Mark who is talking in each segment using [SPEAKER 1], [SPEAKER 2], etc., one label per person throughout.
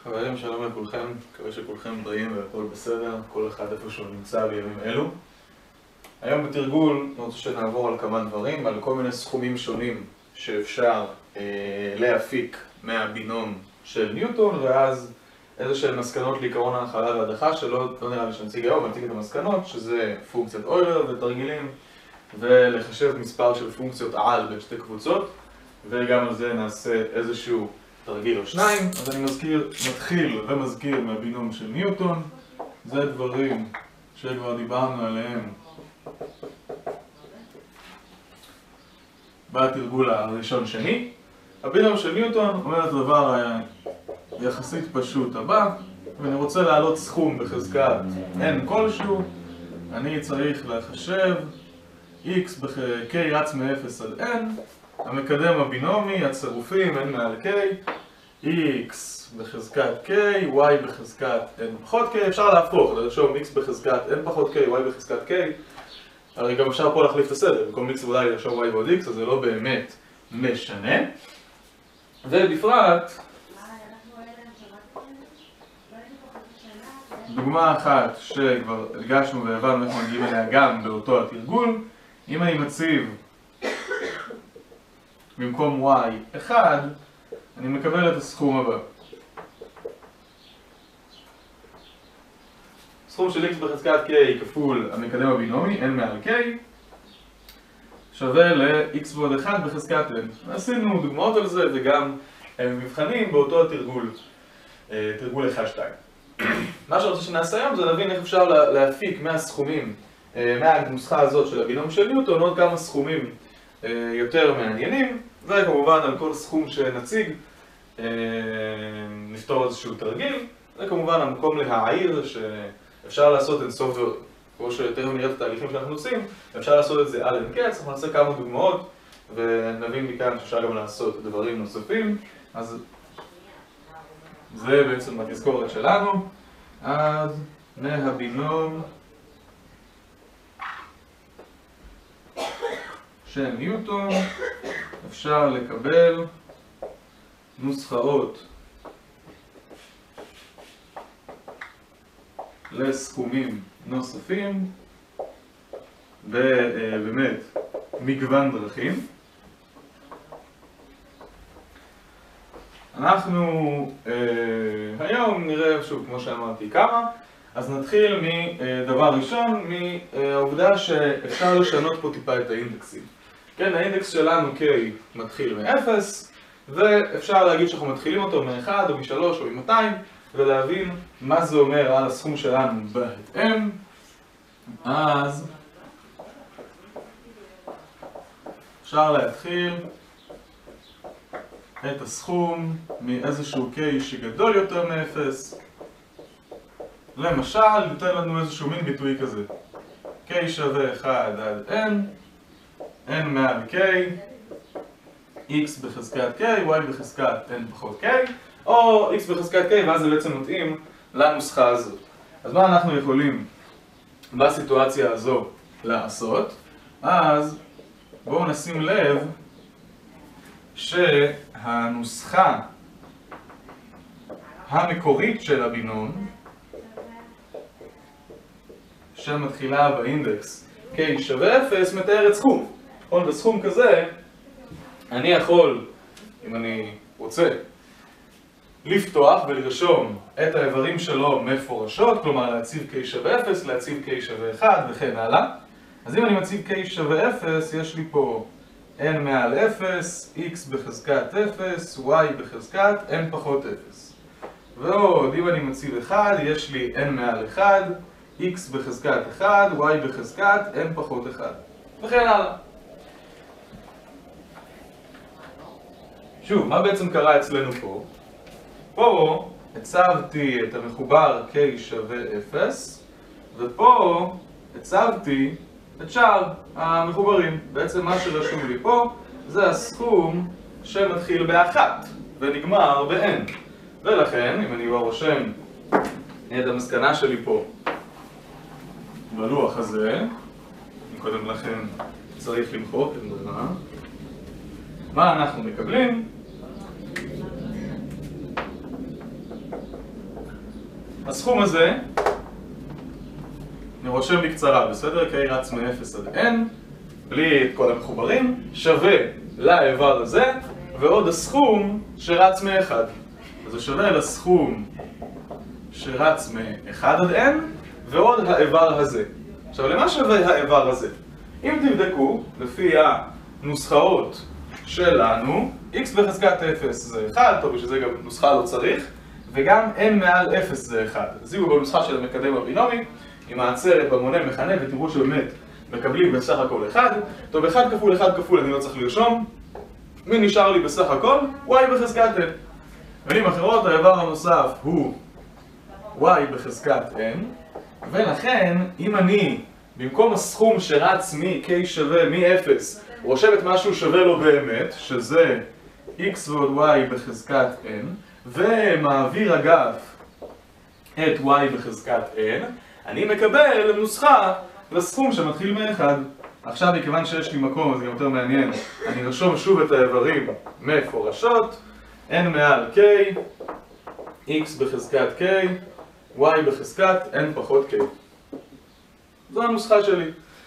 [SPEAKER 1] חברים, שלום לכולכם, מקווה שכולכם בריאים והכל בסדר, כל אחד איפה שהוא נמצא בימים אלו. היום בתרגול אני רוצה שנעבור על כמה דברים, על כל מיני סכומים שונים שאפשר להפיק מהבינום של ניוטון, ואז איזה שהן מסקנות לעיקרון ההכלה וההדחה שלא נראה לי שנציג היום, נציג את המסקנות, שזה פונקציית אוילר ותרגילים, ולחשב מספר של פונקציות על בין שתי קבוצות, וגם על זה נעשה איזשהו תרגיל או שניים. אז אני מתחיל ומזכיר מהבינום של ניוטון. זה דברים שכבר דיברנו עליהם בתרגול הראשון שני. הבינום של ניוטון אומר את הדבר היחסית פשוט הבא, ואני רוצה להעלות סכום בחזקת n כלשהו. אני צריך לחשב x k רץ מ-0 עד n, המקדם הבינומי, הצירופים n מעל k, x בחזקת k, y בחזקת n פחות k. אפשר להפוך, לרשום x בחזקת n פחות k, y בחזקת k. הרי גם אפשר פה להחליף את הסדר, במקום x אולי לרשום y ועוד x, אז זה לא באמת משנה. ובפרט דוגמה אחת שכבר הגשנו והבנו איך מגיעים אליה גם באותו התרגול. אם אני מציב במקום y 1, אני מקבל את הסכום הבא. סכום של x בחזקת k כפול המקדם הבינומי n מעל k שווה ל-x ועוד 1 בחזקת n. עשינו דוגמאות על זה וגם מבחנים באותו התרגול, תרגול 1-2. מה שאני רוצה שנעשה היום זה להבין איך אפשר להפיק מהסכומים, מהנוסחה הזאת של הבינום של ניוטון, עוד כמה סכומים יותר מעניינים, וכמובן על כל סכום שנציג נפתור איזשהו תרגיל. זה כמובן המקום להעיר שאפשר לעשות אינסוף, כמו שתכף נראה את התהליכים שאנחנו עושים, אפשר לעשות את זה על אין קץ. אנחנו נעשה כמה דוגמאות ונבין מכאן שאפשר גם לעשות דברים נוספים. אז זה בעצם התזכורת שלנו. אז מהבינום של ניוטון אפשר לקבל נוסחאות לסכומים נוספים באמת מגוון דרכים. אנחנו היום נראה שוב, כמו שאמרתי, כמה. אז נתחיל מדבר ראשון, מהעובדה שאפשר לשנות פה טיפה את האינדקסים. כן, האינדקס שלנו k מתחיל מ-0, ואפשר להגיד שאנחנו מתחילים אותו מ-1 או מ-3 או מ-200, ולהבין מה זה אומר על הסכום שלנו בהתאם. אז אפשר להתחיל את הסכום מאיזשהו k שגדול יותר מ-0. למשל, ניתן לנו איזשהו מין ביטוי כזה. k שווה 1 עד n, n מעל k, x בחזקת k, y בחזקת n פחות k, או x בחזקת k, ואז זה בעצם מתאים לנוסחה הזאת. אז מה אנחנו יכולים בסיטואציה הזו לעשות? אז בואו נשים לב שהנוסחה המקורית של הבינום שמתחילה באינדקס k שווה 0 מתארת סכום. בסכום כזה אני יכול, אם אני רוצה, לפתוח ולרשום את האיברים שלו מפורשות, כלומר להציב k שווה 0, להציב k שווה 1 וכן הלאה. אז אם אני מציב k שווה 0, יש לי פה n מעל 0, x בחזקת 0, y בחזקת n פחות 0. ועוד, אם אני מציב 1, יש לי n מעל 1, x בחזקת 1, y בחזקת n פחות 1 וכן הלאה. שוב, מה בעצם קרה אצלנו פה? פה הצבתי את המחובר k שווה 0, ופה הצבתי את שאר המחוברים. בעצם מה שרשום לי פה זה הסכום שמתחיל ב-1 ונגמר ב-n. ולכן, אם אני רושם את המסקנה שלי פה בלוח הזה, קודם לכן צריך למחוק את ברירה, מה אנחנו מקבלים? הסכום הזה, אני רושם בקצרה, בסדר? K רץ מ-0 עד N, בלי את כל המחוברים, שווה לאיבר הזה, ועוד הסכום שרץ מ-1. אז זה שווה לסכום שרץ מ-1 עד N, ועוד האיבר הזה. עכשיו, למה שווה האיבר הזה? אם תבדקו, לפי הנוסחאות שלנו, x בחזקת 0 זה 1, טוב, שזה גם נוסחה לא צריך, וגם n מעל 0 זה 1. זיהו בנוסחה של המקדם הבינומי, עם העצרת במונה מכנה, ותראו שבאמת מקבלים בסך הכל 1. טוב, 1 כפול 1 כפול אני לא צריך לרשום. מי נשאר לי בסך הכל? y בחזקת n. במילים אחרות, האיבר הנוסף הוא y בחזקת n, ולכן אם אני במקום הסכום שרץ מ-k שווה מ-0 רושם את משהו שווה לו באמת, שזה x ועוד y בחזקת n, ומעביר אגב את y בחזקת n, אני מקבל נוסחה לסכום שמתחיל מ-1. עכשיו, מכיוון שיש לי מקום, זה גם יותר מעניין, אני רשום שוב את האיברים מפורשות, n מעל k, x בחזקת k, y בחזקת n פחות k. זו הנוסחה שלי.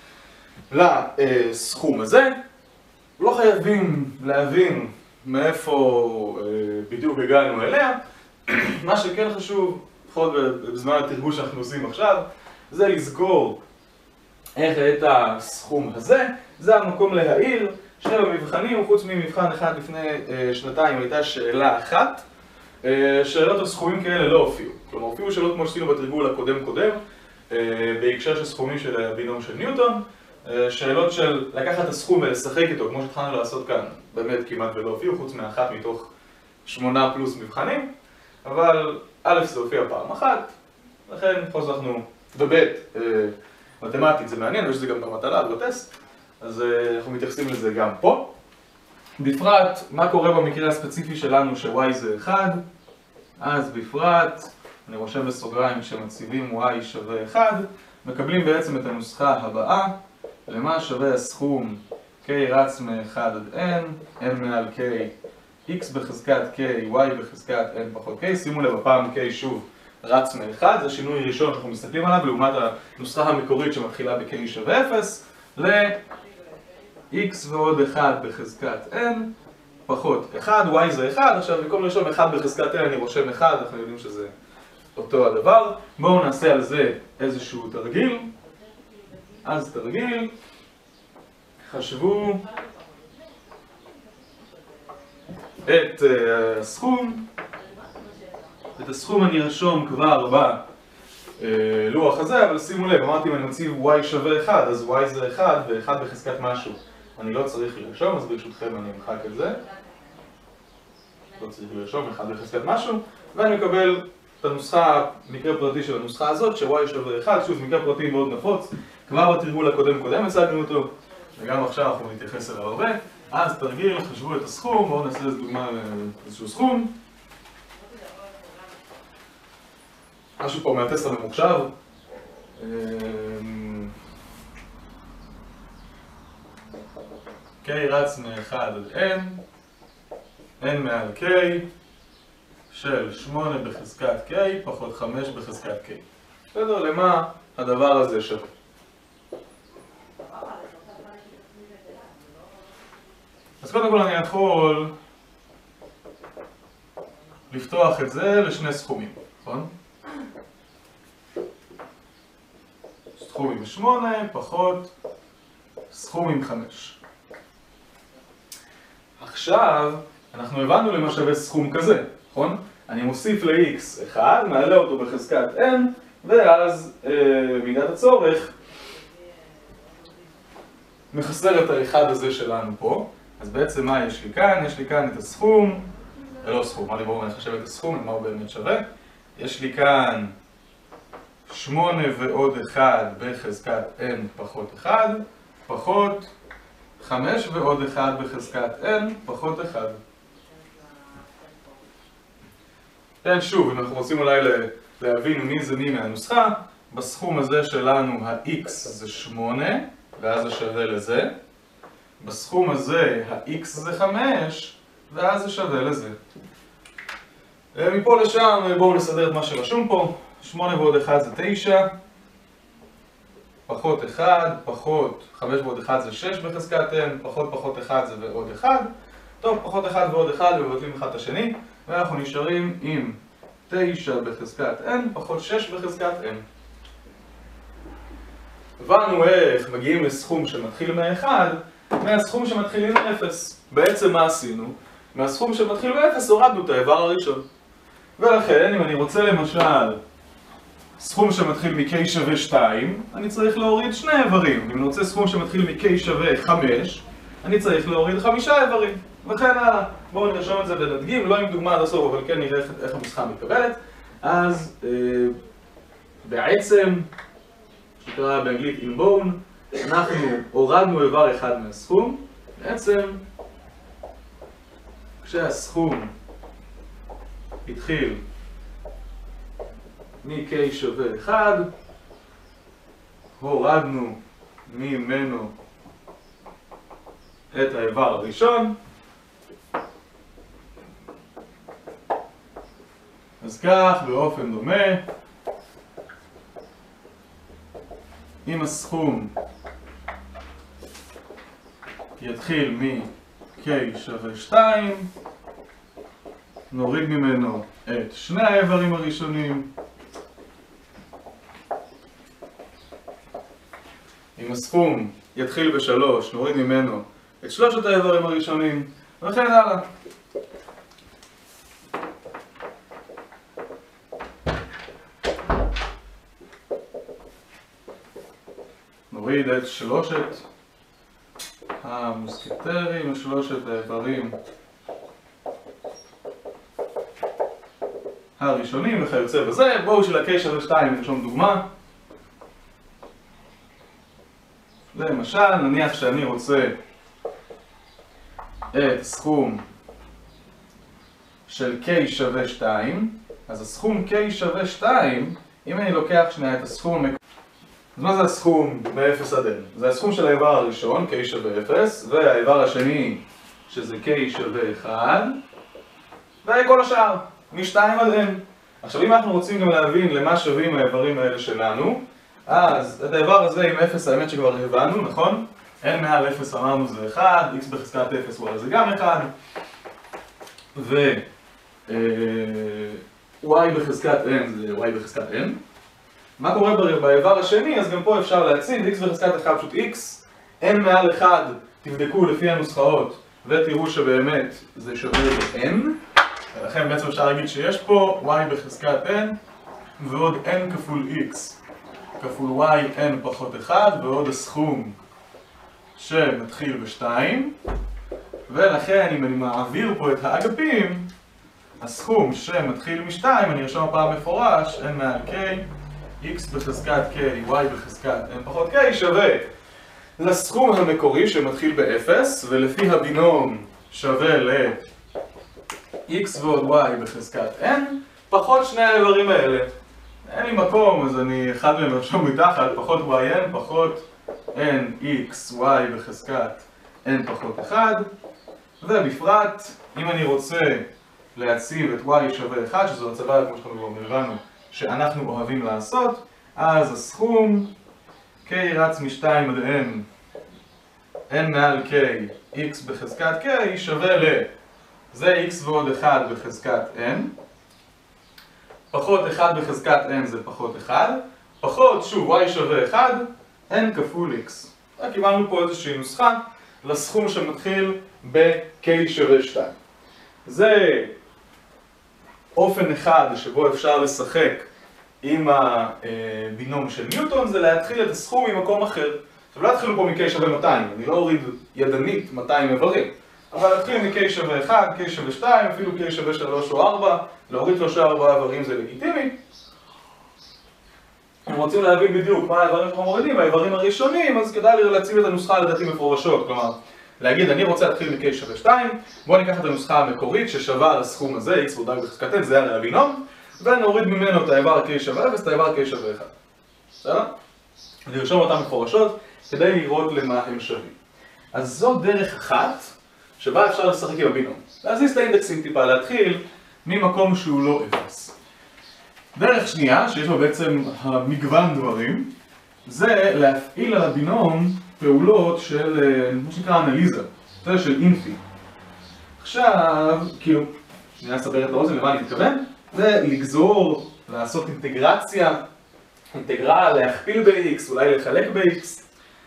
[SPEAKER 1] לסכום הזה, לא חייבים להבין מאיפה בדיוק הגענו אליה. מה שכן חשוב, לפחות בזמן התרגול שאנחנו עושים עכשיו, זה לזכור איך את הסכום הזה. זה המקום להעיר שבמבחנים, חוץ ממבחן אחד לפני שנתיים, הייתה שאלה אחת. שאלות על סכומים כאלה לא הופיעו. כלומר, הופיעו שאלות כמו שעשינו בתרגול הקודם-קודם, בהקשר של סכומים של הבינום של ניוטון. שאלות של לקחת את הסכום ולשחק איתו, כמו שהתחלנו לעשות כאן, באמת כמעט ולא הופיעו, חוץ מאחת מתוך 8 פלוס מבחנים. אבל א' זה הופיע פעם אחת, לכן פה אנחנו בבית, מתמטית זה מעניין, ויש זה גם במטלה, בטסט, אז אנחנו מתייחסים לזה גם פה. בפרט, מה קורה במקרה הספציפי שלנו ש-y זה 1, אז בפרט, אני רושם בסוגריים שמציבים y שווה 1, מקבלים בעצם את הנוסחה הבאה, למה שווה הסכום k רץ מ-1 עד n, n מעל k, x בחזקת k, y בחזקת n פחות k, שימו לב, הפעם k שוב רץ מ-1, זה שינוי ראשון שאנחנו מסתכלים עליו, לעומת הנוסחה המקורית שמתחילה ב-k שווה 0, ל-x ועוד 1 בחזקת n פחות 1, y זה 1, עכשיו במקום לרשום 1 בחזקת n אני רושם 1, אנחנו יודעים שזה אותו הדבר. בואו נעשה על זה איזשהו תרגיל. אז תרגיל, חשבו את הסכום. את הסכום אני ארשום כבר בלוח הזה, אבל שימו לב, אמרתי אם אני מציב y שווה 1, אז y זה 1 ו-1 בחזקת משהו. אני לא צריך לרשום, אז ברשותכם אני אמחק את זה. לא צריך לרשום 1 בחזקת משהו, ואני מקבל את הנוסחה, מקרה פרטי של הנוסחה הזאת, ש-y שווה 1, שוב, מקרה פרטי מאוד נפוץ, כבר בתרגול הקודם הצגנו אותו, וגם עכשיו אנחנו נתייחס אליו הרבה. אז תרגיל, חשבו את הסכום, בואו נעשה איזו דוגמה לאיזשהו סכום. משהו פה מהטסט הממוחשב. k רץ מ-1 עד n, n מעל k, של 8 בחזקת k פחות 5 בחזקת k. בסדר, למה הדבר הזה שווה? אז קודם כל אני יכול לפתוח את זה לשני סכומים, נכון? סכום עם 8 פחות סכום עם 5. עכשיו אנחנו הבנו למה שווה סכום כזה, נכון? אני מוסיף ל-x 1, מעלה אותו בחזקת n, ואז במידת הצורך מחסר את האחד הזה שלנו פה. אז בעצם מה יש לי כאן? יש לי כאן את הסכום, לא סכום, מה לי בואו נחשב את הסכום, מה הוא באמת שווה? יש לי כאן 8 ועוד 1 בחזקת n פחות 1, פחות 5 ועוד 1 בחזקת n פחות 1. כן, שוב, אם אנחנו רוצים אולי להבין מי זה מי מהנוסחה, בסכום הזה שלנו ה-x זה 8, ואז זה שווה לזה. בסכום הזה ה-x זה 5, ואז זה שווה לזה. מפה לשם בואו נסדר את מה שרשום פה. 8 ועוד 1 זה 9, פחות 1, פחות 5 ועוד 1 זה 6 בחזקת n, פחות 1 זה ועוד 1. טוב, פחות 1 ועוד 1 ובטלים אחד את השני, ואנחנו נשארים עם 9 בחזקת n, פחות 6 בחזקת n. הבנו איך מגיעים לסכום שמתחיל מ-1, מהסכום שמתחיל עם 0. בעצם מה עשינו? מהסכום שמתחיל ב-0 הורדנו את האיבר הראשון. ולכן, אם אני רוצה למשל סכום שמתחיל מ-k שווה 2, אני צריך להוריד שני איברים. אם אני רוצה סכום שמתחיל מ-k שווה 5, אני צריך להוריד 5 איברים. וכן הלאה. בואו נרשום את זה ונדגים, לא עם דוגמה עד הסוף, אבל כן נראה איך הנוסחה מתקבלת. אז בעצם, שקרה באנגלית in bone, אנחנו הורדנו איבר אחד מהסכום. בעצם, כשהסכום התחיל מ-k שווה 1, הורדנו ממנו את האיבר הראשון. אז כך, באופן דומה, אם הסכום יתחיל מ-k שווה 2, נוריד ממנו את שני האיברים הראשונים. אם הסכום יתחיל ב3, נוריד ממנו את שלושת האיברים הראשונים, וכן הלאה. נוריד את שלושת המוסקטרים, שלושת האיברים הראשונים וכיוצא בזה. בואו של ה-k שווה 2 נרשום דוגמה. למשל, נניח שאני רוצה את סכום של k שווה 2, אז הסכום k שווה 2, אם אני לוקח שנייה את הסכום, אז מה זה הסכום מ-0 עד n? זה הסכום של האיבר הראשון, k שווה 0, והאיבר השני, שזה k שווה 1, וכל השאר, מ-2 עד n. עכשיו, אם אנחנו רוצים גם להבין למה שווים האיברים האלה שלנו, אז את האיבר הזה עם 0, האמת שכבר הבנו, נכון? n מעל 0 אמרנו זה 1, x בחזקת 0 וואלה זה גם 1, ו y בחזקת n זה y בחזקת n. מה קורה באיבר השני? אז גם פה אפשר להציב x בחזקת 1 פשוט x, n מעל 1 תבדקו לפי הנוסחאות ותראו שבאמת זה שווה ל-n, ולכן בעצם אפשר להגיד שיש פה y בחזקת n ועוד n כפול x כפול y n פחות 1 ועוד הסכום שמתחיל ב-2, ולכן אם אני מעביר פה את האגפים, הסכום שמתחיל מ-2 אני ארשום הפעם מפורש n מעל k x בחזקת k, y בחזקת n פחות k שווה לסכום המקורי שמתחיל ב-0 ולפי הבינום שווה ל-x ועוד y בחזקת n פחות שני האיברים האלה. אין לי מקום אז אני אחד מהם ארשום מתחת, פחות yn פחות nx y בחזקת n פחות 1, ובפרט אם אני רוצה להציב את y שווה 1, שזו הצבה כמו שאנחנו כבר הבנו שאנחנו אוהבים לעשות, אז הסכום k רץ מ-2 עד n מעל k x בחזקת k שווה זה x ועוד 1 בחזקת n פחות 1 בחזקת n זה פחות 1 פחות שוב y שווה 1 n כפול x. קיבלנו פה איזושהי נוסחה לסכום שמתחיל ב-k שווה 2. זה אופן אחד שבו אפשר לשחק עם הבינום של ניוטון, זה להתחיל את הסכום ממקום אחר. עכשיו לא התחילו פה מ-k שווה 200, אני לא אוריד ידנית 200 איברים, אבל להתחיל מ-k שווה 1, k שווה 2, אפילו k שווה 3 או 4, להוריד 3-4 איברים זה לגיטימי. אם רוצים להבין בדיוק מה האיברים שאנחנו מורידים, האיברים הראשונים, אז כדאי להציב את הנוסחה לדעתי מפורשות, כלומר להגיד אני רוצה להתחיל מ-k שווה 2, בואו ניקח את הנוסחה המקורית ששווה לסכום הזה, x ועוד y בחזקת n, זה היה הבינום, ונוריד ממנו את האיבר k שווה 0, את האיבר k שווה 1. בסדר? לרשום אותם מפורשות כדי לראות למה הם שווים. אז זו דרך אחת שבה אפשר לשחק עם הבינום. להזיז את האינדקסים טיפה, להתחיל ממקום שהוא לא 0. דרך שנייה, שיש בה בעצם המגוון דברים, זה להפעיל על הבינום פעולות של מה שנקרא אנליזה, זה של אינפי. עכשיו, כאילו, שנייה אסבר את האוזן, למה אני מתכוון? זה לגזור, לעשות אינטגרציה, אינטגרל, להכפיל ב-x, אולי לחלק ב-x.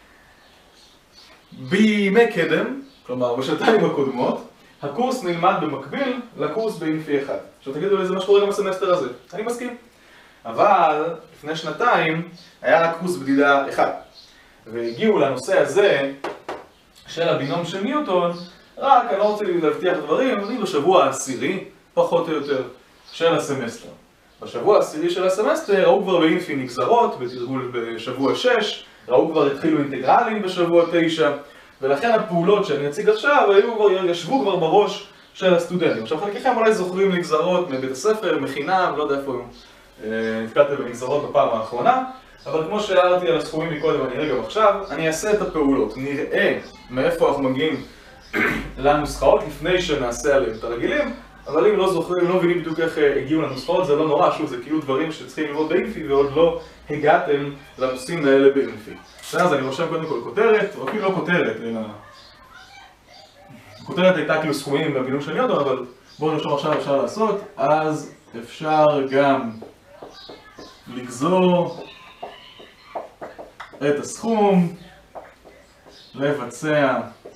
[SPEAKER 1] בימי קדם, כלומר בשנתיים הקודמות, הקורס נלמד במקביל לקורס באינפי 1. עכשיו תגידו לי, זה מה שקורה גם בסמסטר הזה. אני מסכים. אבל לפני שנתיים היה רק קורס בדידה 1. והגיעו לנושא הזה של הבינום של ניוטון, רק אני לא רוצה להבטיח דברים, אני בשבוע העשירי, פחות או יותר, של הסמסטר. בשבוע העשירי של הסמסטר ראו כבר באינפי נגזרות, בתרגול בשבוע 6, ראו כבר התחילו אינטגרלים בשבוע 9, ולכן הפעולות שאני אציג עכשיו ישבו כבר בראש של הסטודנטים. עכשיו חלקכם אולי זוכרים נגזרות מבית הספר, מכינה, לא יודע איפה נתקלתם בנגזרות בפעם האחרונה, אבל כמו שהערתי על הסכומים מקודם, אני אראה גם עכשיו, אני אעשה את הפעולות, נראה מאיפה אנחנו מגיעים לנוסחאות לפני שנעשה עליהם את הרגילים, אבל אם לא זוכרים, לא מבינים בדיוק איך הגיעו לנוסחאות, זה לא נורא, שוב, זה כאילו דברים שצריכים ללמוד באינפי ועוד לא הגעתם לנושאים האלה באינפי. אז אני רושם קודם כל כותרת, או אפילו לא כותרת, אלא... הכותרת הייתה כאילו סכומים בבינום של ניוטון, אבל בואו נרשום עכשיו אפשר לעשות, אז אפשר גם לגזור את הסכום, לבצע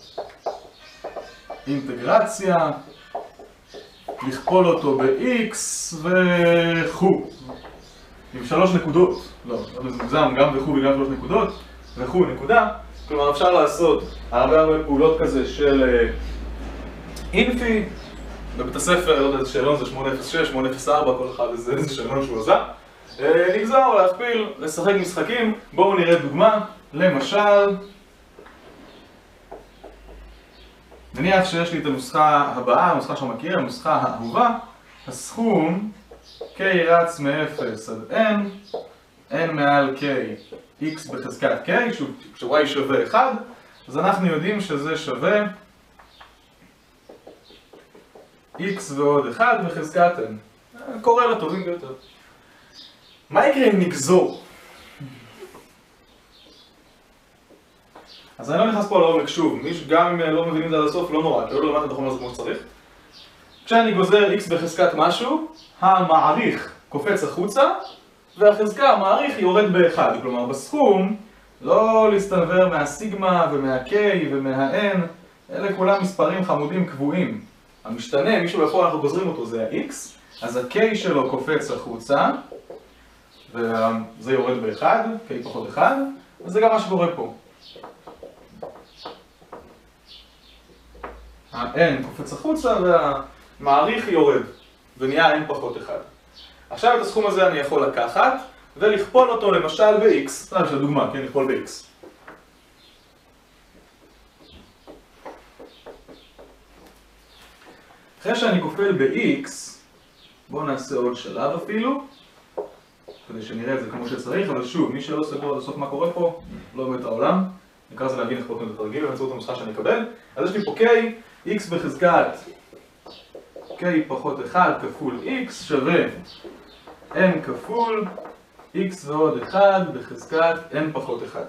[SPEAKER 1] אינטגרציה, לכפול אותו ב-x וכו' עם 3 נקודות, לא, זה מוגזם, גם וכו' וגם 3 נקודות וכו' נקודה, כלומר אפשר לעשות הרבה פעולות כזה של אינפי, בבית הספר, לא יודע איזה שאלון, זה 806, 804, כל אחד איזה שאלון שהוא עושה, לגזור, להכפיל, לשחק משחקים. בואו נראה דוגמה, למשל נניח שיש לי את הנוסחה הבאה, הנוסחה שאנחנו מכירים, הנוסחה האהובה, הסכום k רץ מ-0 עד n, n מעל k, x בחזקת k, כש-y שווה 1, אז אנחנו יודעים שזה שווה x ועוד 1 בחזקת n. קורא לטובים ביותר. מה יקרה אם נגזור? אז אני לא נכנס פה לעומק שוב, גם אם לא מבינים את זה עד הסוף, לא נורא, כי לא למדת את החומר הזה כמו שצריך. כשאני גוזר x בחזקת משהו, המעריך קופץ החוצה, והחזקה המעריך יורד באחד. כלומר, בסכום, לא להסתנבר מהסיגמה ומה-k ומה-n, אלה כולם מספרים חמודים קבועים. המשתנה, מישהו בפועל אנחנו גוזרים אותו, זה ה-x, אז ה-k שלו קופץ החוצה, וזה יורד באחד, k פחות 1, וזה גם מה שקורה פה. ה-n קופץ החוצה והמעריך יורד, ונהיה n פחות 1. עכשיו את הסכום הזה אני יכול לקחת ולכפול אותו למשל ב-x, סתם של דוגמה, כן, לכפול ב-x. אחרי שאני כופל ב-x, בואו נעשה עוד שלב אפילו, כדי שנראה את זה כמו שצריך, אבל שוב, מי שלא סגור עד הסוף מה קורה פה, לא באמת העולם, נקרא זה להבין איך פותרים את התרגיל ובאמצעות הנוסחה שאני אקבל. אז יש לי פה k, x בחזקת k פחות 1 כפול x שווה n כפול x ועוד 1 בחזקת n פחות 1.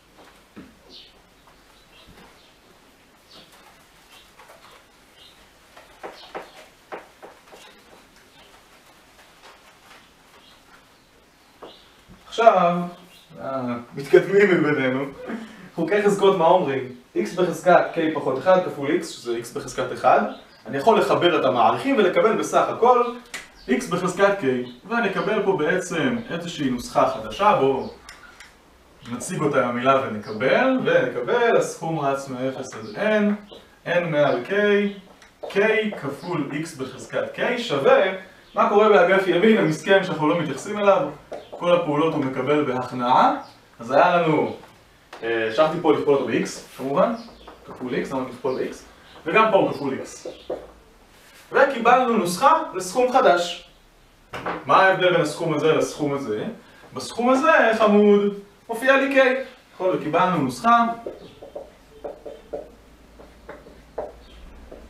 [SPEAKER 1] עכשיו, מתקדמים מבינינו, חוקי חזקות מה אומרים? x בחזקת k פחות 1 כפול x, שזה x בחזקת 1, אני יכול לחבר את המעריכים ולקבל בסך הכל x בחזקת k, ונקבל פה בעצם איזושהי נוסחה חדשה, בואו נציג אותה עם המילה ונקבל, הסכום רץ מ-0 עד n, n מעל k, k כפול x בחזקת k שווה, מה קורה באגף ימין המסכן שאנחנו לא מתייחסים אליו? כל הפעולות הוא מקבל בהכנעה, אז היה לנו, שכחתי פה לכפול אותו ב-x, כמובן, כפול x, למה נכפול ב-x, וגם פה הוא כפול x. וקיבלנו נוסחה לסכום חדש. מה ההבדל בין הסכום הזה לסכום הזה? בסכום הזה, חמוד, מופיע לי k. נכון, וקיבלנו נוסחה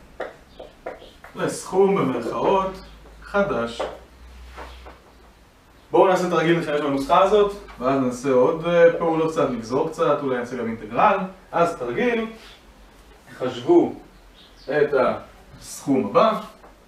[SPEAKER 1] לסכום במרכאות חדש. בואו נעשה תרגיל להשתמש בנוסחה הזאת, ואז נעשה עוד פעולות קצת, נגזור קצת, אולי נעשה גם אינטגרל. אז תרגיל, חשבו את הסכום הבא.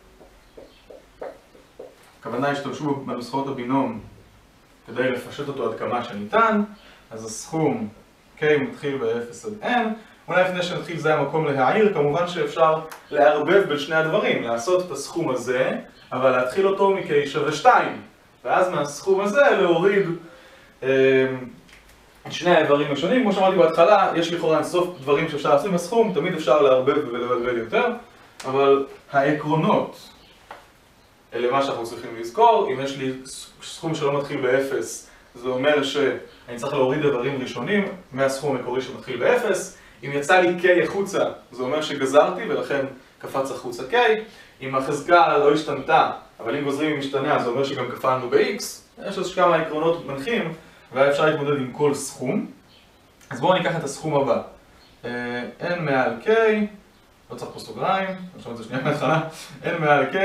[SPEAKER 1] הכוונה השתמשו בנוסחאות הבינום כדי לפשט אותו עד כמה שניתן. אז הסכום K מתחיל ב-0 עד N. אולי לפני שנתחיל זה המקום להעיר, כמובן שאפשר לערבב בין שני הדברים, לעשות את הסכום הזה, אבל להתחיל אותו מ-K שווה 2. ואז מהסכום הזה להוריד את שני האיברים השונים. כמו שאמרתי בהתחלה, יש לכאורה אינסוף דברים שאפשר לעשות בסכום, תמיד אפשר לערבב ולבלבל יותר, אבל העקרונות אלה מה שאנחנו צריכים לזכור. אם יש לי סכום שלא מתחיל ב-0, זה אומר שאני צריך להוריד איברים ראשונים מהסכום המקורי שמתחיל ב-0. אם יצא לי K החוצה, זה אומר שגזרתי ולכן קפץ החוצה K. אם החזקה לא השתנתה, אבל אם גוזרים עם משתנה, זה אומר שגם כפלנו ב-X. יש אז כמה עקרונות מנחים, ואפשר להתמודד עם כל סכום. אז בואו ניקח את הסכום הבא. N מעל K, לא צריך פה סוגריים, נרשום את זה שנייה מההתחלה. N מעל K,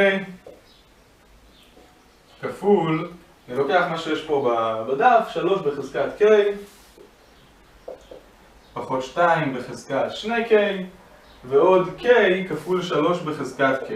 [SPEAKER 1] כפול, אני לוקח מה שיש פה בדף, 3 בחזקת K, פחות 2 בחזקת 2K, ועוד K כפול 3 בחזקת K.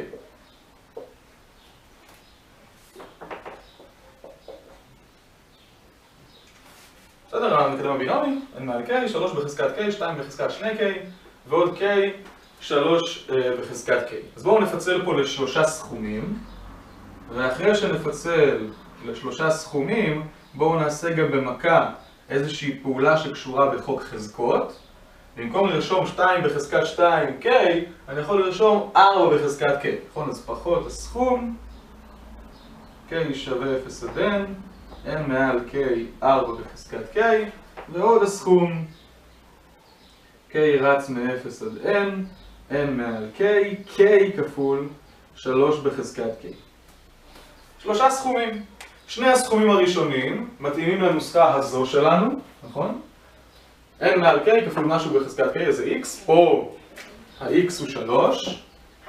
[SPEAKER 1] בסדר, המקדם הבינומי, N מעל K, 3 בחזקת K, 2 בחזקת 2K, ועוד K, 3 בחזקת K. אז בואו נפצל פה לשלושה סכומים, ואחרי שנפצל לשלושה סכומים, בואו נעשה גם במכה איזושהי פעולה שקשורה בחוק חזקות. במקום לרשום 2 בחזקת 2K, אני יכול לרשום 4 בחזקת K. נכון? אז פחות הסכום, K שווה 0 עד N, N מעל K 4 בחזקת K, ועוד הסכום, K רץ מ-0 עד N, N מעל K, K כפול 3 בחזקת K. שלושה סכומים. שני הסכומים הראשונים מתאימים לנוסחה הזו שלנו, נכון? N מעל K כפול משהו בחזקת K, זה X, פה ה-X הוא 3,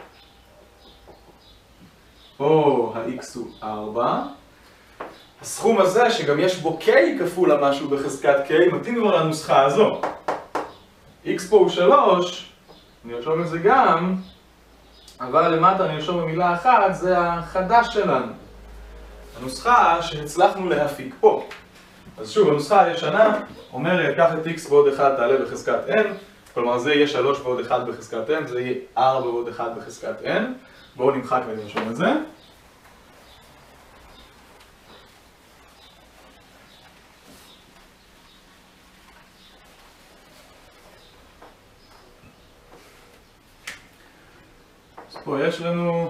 [SPEAKER 1] פה ה-X הוא 4. הסכום הזה, שגם יש בו K כפול המשהו בחזקת K, מתאים כבר לנוסחה הזו. X פה הוא 3, אני ארשום את זה גם, אבל למטה אני ארשום במילה אחת, זה החדש שלנו. הנוסחה שהצלחנו להפיק פה. אז שוב, הנוסחה הישנה אומרת, קח את x ועוד 1 תעלה בחזקת n, כלומר זה יהיה 3 ועוד 1 בחזקת n, זה יהיה 4 ועוד 1 בחזקת n. בואו נמחק ונרשום את זה. אז פה יש לנו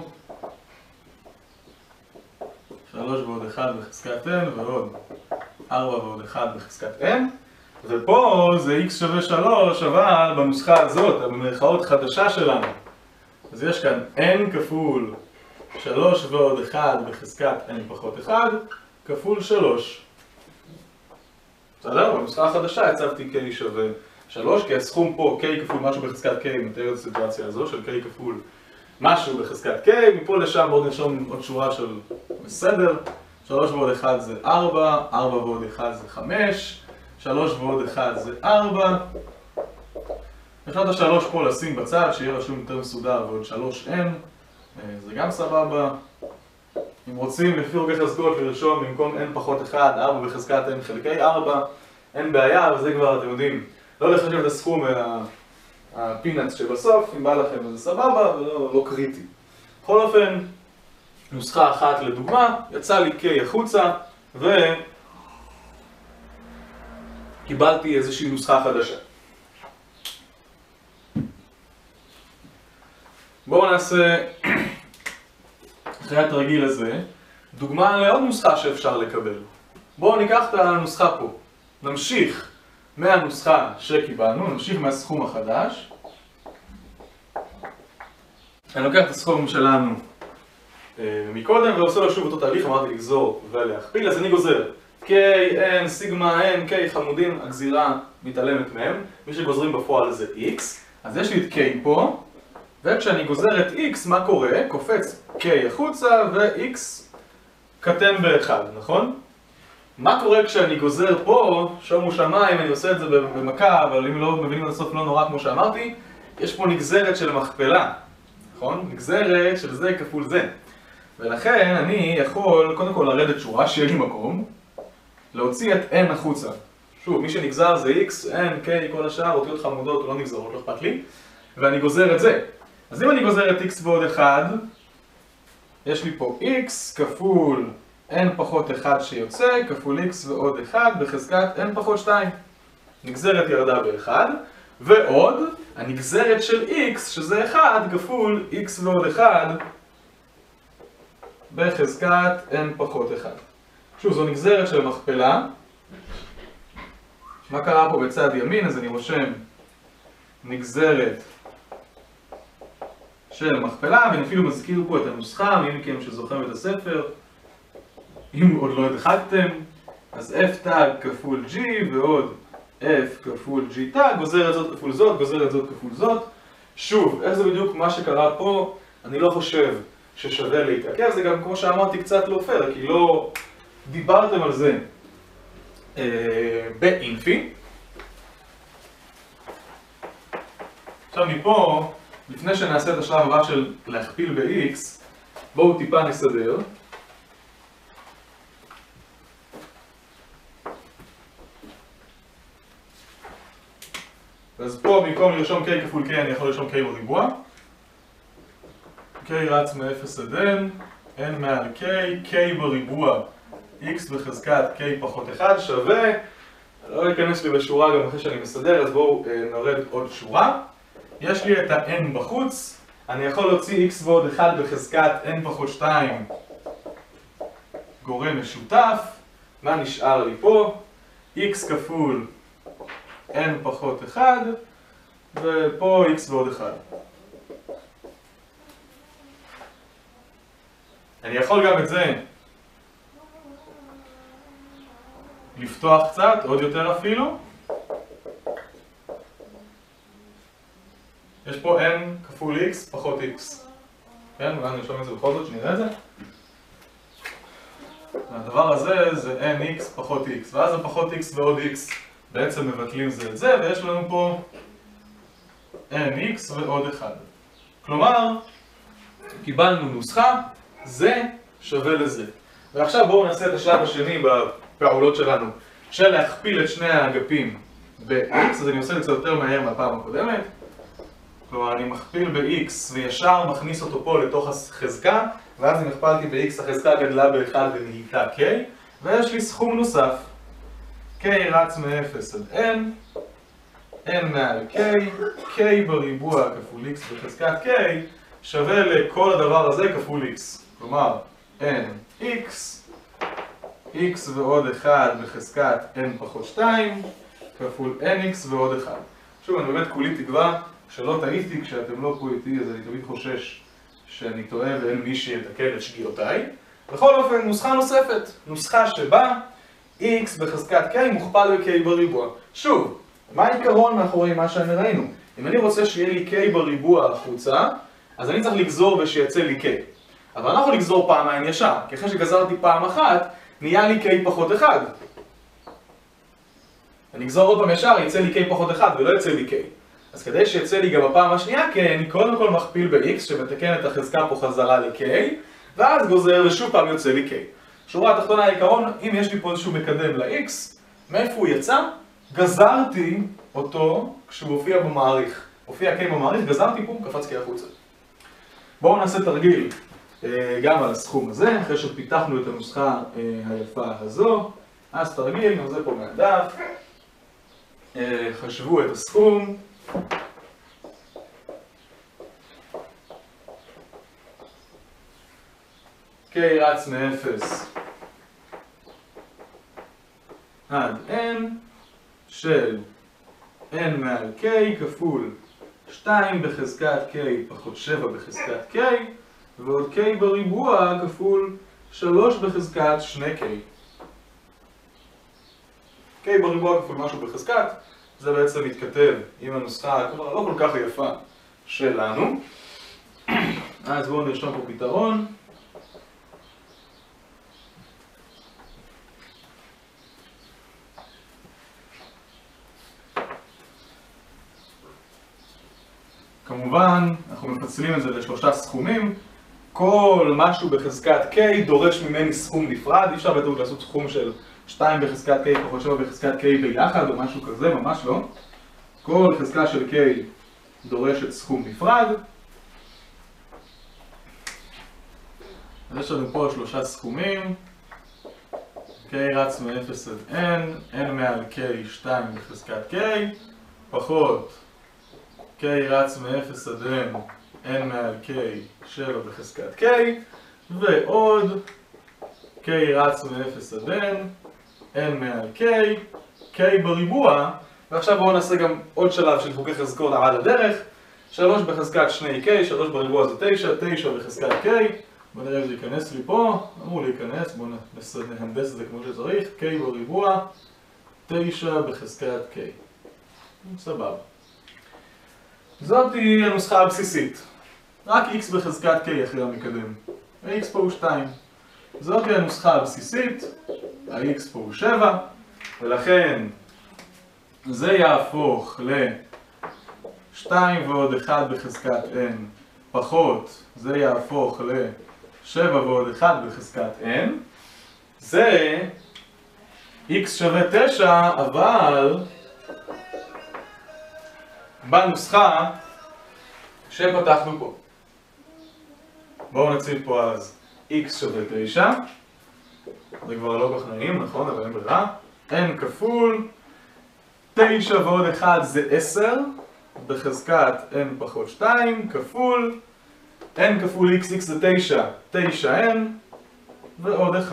[SPEAKER 1] 3 ועוד 1 בחזקת n ועוד 4 ועוד 1 בחזקת n, ופה זה x שווה 3, אבל בנוסחה הזאת, במרכאות חדשה שלנו, אז יש כאן n כפול 3 ועוד 1 בחזקת n פחות 1 כפול 3. בסדר? בנוסחה החדשה הצבתי k שווה 3, כי הסכום פה k כפול משהו בחזקת k מתאר את הסיטואציה הזו של k כפול משהו בחזקת k, מפה לשם בואו נרשום עוד שורה של בסדר. 3 ועוד 1 זה 4, 4 ועוד 1 זה 5, 3 ועוד 1 זה 4. אפשר את ה3 פה לשים בצד, שיהיה רשום יותר מסודר, ועוד 3n, זה גם סבבה. אם רוצים לפי חוקי חזקות לרשום במקום n פחות 1, 4 בחזקת n חלקי 4, אין בעיה, וזה כבר אתם יודעים, לא לחשב את הסכום הפינאץ שבסוף, אם בא לכם אז זה סבבה, ולא קריטי. בכל אופן, נוסחה אחת לדוגמה, יצא לי K החוצה, וקיבלתי איזושהי נוסחה חדשה. בואו נעשה, אחרי התרגיל הזה, דוגמה לעוד נוסחה שאפשר לקבל. בואו ניקח את הנוסחה פה, נמשיך מהנוסחה שקיבלנו, נמשיך מהסכום החדש. אני לוקח את הסכום שלנו מקודם ועושה לו שוב אותו תהליך, אמרתי לגזור ולהכפיל, אז אני גוזר K, N, סיגמה, N, K חמודים, הגזירה מתעלמת מהם, מי שגוזרים בפועל זה X, אז יש לי את K פה, וכשאני גוזר את X, מה קורה? קופץ K החוצה ו-X קטן ב-1, נכון? מה קורה כשאני גוזר פה, שומו שמיים, אני עושה את זה במכה, אבל אם לא מבינים עד הסוף לא נורא כמו שאמרתי, יש פה נגזרת של מכפלה, נכון? נגזרת של זה כפול זה. ולכן אני יכול קודם כל לרדת שורה שיהיה לי מקום, להוציא את n החוצה. שוב, מי שנגזר זה x, n, k, כל השאר, אותיות חמודות לא נגזרות, לא אכפת לי, ואני גוזר את זה. אז אם אני גוזר את x ועוד 1, יש לי פה x כפול n פחות 1 שיוצא, כפול x ועוד 1 בחזקת n פחות 2. נגזרת ירדה ב-1, ועוד הנגזרת של x, שזה 1, כפול x ועוד 1 בחזקת n פחות 1. שוב, זו נגזרת של מכפלה. מה קרה פה בצד ימין? אז אני רושם נגזרת של מכפלה, ואני אפילו מזכיר פה את הנוסחה, מי מכם שזוכרים את הספר. אם עוד לא הדחקתם, אז f תג כפול g ועוד f כפול g תג, גוזרת זאת כפול זאת, גוזרת זאת כפול זאת. שוב, איך זה בדיוק מה שקרה פה? אני לא חושב ששווה להתעכב, זה גם כמו שאמרתי קצת לא פייר, כי לא דיברתם על זה באינפי. עכשיו מפה, לפני שנעשה את השלב הבא של להכפיל ב-x, בואו טיפה נסדר. אז פה במקום לרשום k כפול k אני יכול לרשום k בריבוע. k רץ מ-0 עד n, n מעל k, k בריבוע, x בחזקת k פחות 1 שווה, לא להיכנס לי בשורה גם אחרי שאני מסדר, אז בואו נורד עוד שורה. יש לי את ה-n בחוץ, אני יכול להוציא x ועוד 1 בחזקת n פחות 2 גורם משותף. מה נשאר לי פה? x כפול n פחות 1 ופה x ועוד 1. אני יכול גם את זה לפתוח קצת, עוד יותר אפילו. יש פה n כפול x פחות x. כן, אולי נרשום את זה בכל זאת, שנראה את זה. הדבר הזה זה nx פחות x, ואז הפחות x ועוד x בעצם מבטלים זה את זה, ויש לנו פה nx ועוד 1. כלומר, קיבלנו נוסחה, זה שווה לזה. ועכשיו בואו נעשה את השלב השני בפעולות שלנו, של להכפיל את שני האגפים ב-x, אז אני עושה את זה יותר מהר מהפעם הקודמת. כלומר, אני מכפיל ב-x וישר מכניס אותו פה לתוך החזקה, ואז אם הכפלתי ב-x החזקה גדלה ב-1 ונהייתה k, ויש לי סכום נוסף. k רץ מ-0 עד n, n מעל k, k בריבוע כפול x בחזקת k, שווה לכל הדבר הזה כפול x. כלומר, n x, x ועוד 1 בחזקת n פחות 2, כפול nx ועוד 1. שוב, אני באמת כולי תקווה שלא טעיתי כשאתם לא פה איתי, אז אני תמיד חושש שאני טועה ואין מי שיתקן את שגיאותיי. בכל אופן, נוסחה נוספת, נוסחה שבה x בחזקת k מוכפל ב-k בריבוע. שוב, מה העיקרון מאחורי מה שאני ראינו? אם אני רוצה שיהיה לי k בריבוע החוצה, אז אני צריך לגזור ושיצא לי k. אבל אני לא יכול לגזור פעמיים ישר, כי אחרי שגזרתי פעם אחת, נהיה לי k פחות 1. אני אגזור עוד פעם ישר, יצא לי k פחות 1 ולא יצא לי k. אז כדי שיצא לי גם בפעם השנייה k, אני קודם כל מכפיל ב-x שמתקן את החזקה פה חזרה ל-k, ואז גוזר ושוב פעם יוצא לי k. שורה התחתונה העיקרון, אם יש לי פה איזשהו מקדם ל-x, מאיפה הוא יצא? גזרתי אותו כשהוא הופיע במעריך. הופיע k במעריך, גזרתי פה, קפץ k החוצה. בואו נעשה תרגיל גם על הסכום הזה, אחרי שפיתחנו את הנוסחה היפה הזו. אז תרגיל, גם זה פה מהדף. חשבו את הסכום. k רץ מ-0 עד n של n מעל k כפול 2 בחזקת k פחות 7 בחזקת k ועוד k בריבוע כפול 3 בחזקת 2k. k בריבוע כפול משהו בחזקת, זה בעצם מתכתב עם הנוסחה לא כל כך יפה שלנו. אז בואו נרשום פה פתרון. כמובן, אנחנו מפצלים את זה לשלושה סכומים. כל משהו בחזקת k דורש ממני סכום נפרד. אי אפשר בטעות לעשות סכום של 2 בחזקת k פחות 7 בחזקת k ביחד או משהו כזה, ממש לא. כל חזקה של k דורשת סכום נפרד. אז יש לנו פה שלושה סכומים. k רץ מ-0 עד n, n מעל k 2 בחזקת k, פחות k רץ מ-0 עד n, n מעל k 7 בחזקת k, ועוד k רץ מ-0 עד n, n מעל k, k בריבוע. ועכשיו בואו נעשה גם עוד שלב של חוקי חזקות על הדרך. 3 בחזקת 2k, 3 בריבוע זה 9, 9 בחזקת k. בואו נראה אם זה ייכנס לי פה, אמור להיכנס, בואו נהנדס את זה כמו שצריך. k בריבוע, 9 בחזקת k. סבבה. זאת היא הנוסחה הבסיסית. רק x בחזקת k אחרי המקדם. ה-x פה הוא 2. זאת היא הנוסחה הבסיסית, ה-x פה הוא 7, ולכן זה יהפוך ל-2 ועוד 1 בחזקת n, פחות, זה יהפוך ל-7 ועוד 1 בחזקת n. זה x שווה 9, אבל בנוסחה שפתחנו פה. בואו נציב פה אז x שווה 9. זה כבר לא כך נעים, נכון? אבל אין ברירה. n כפול 9 ועוד 1 זה 10 בחזקת n פחות 2 כפול n כפול x, x זה 9, 9n ועוד 1.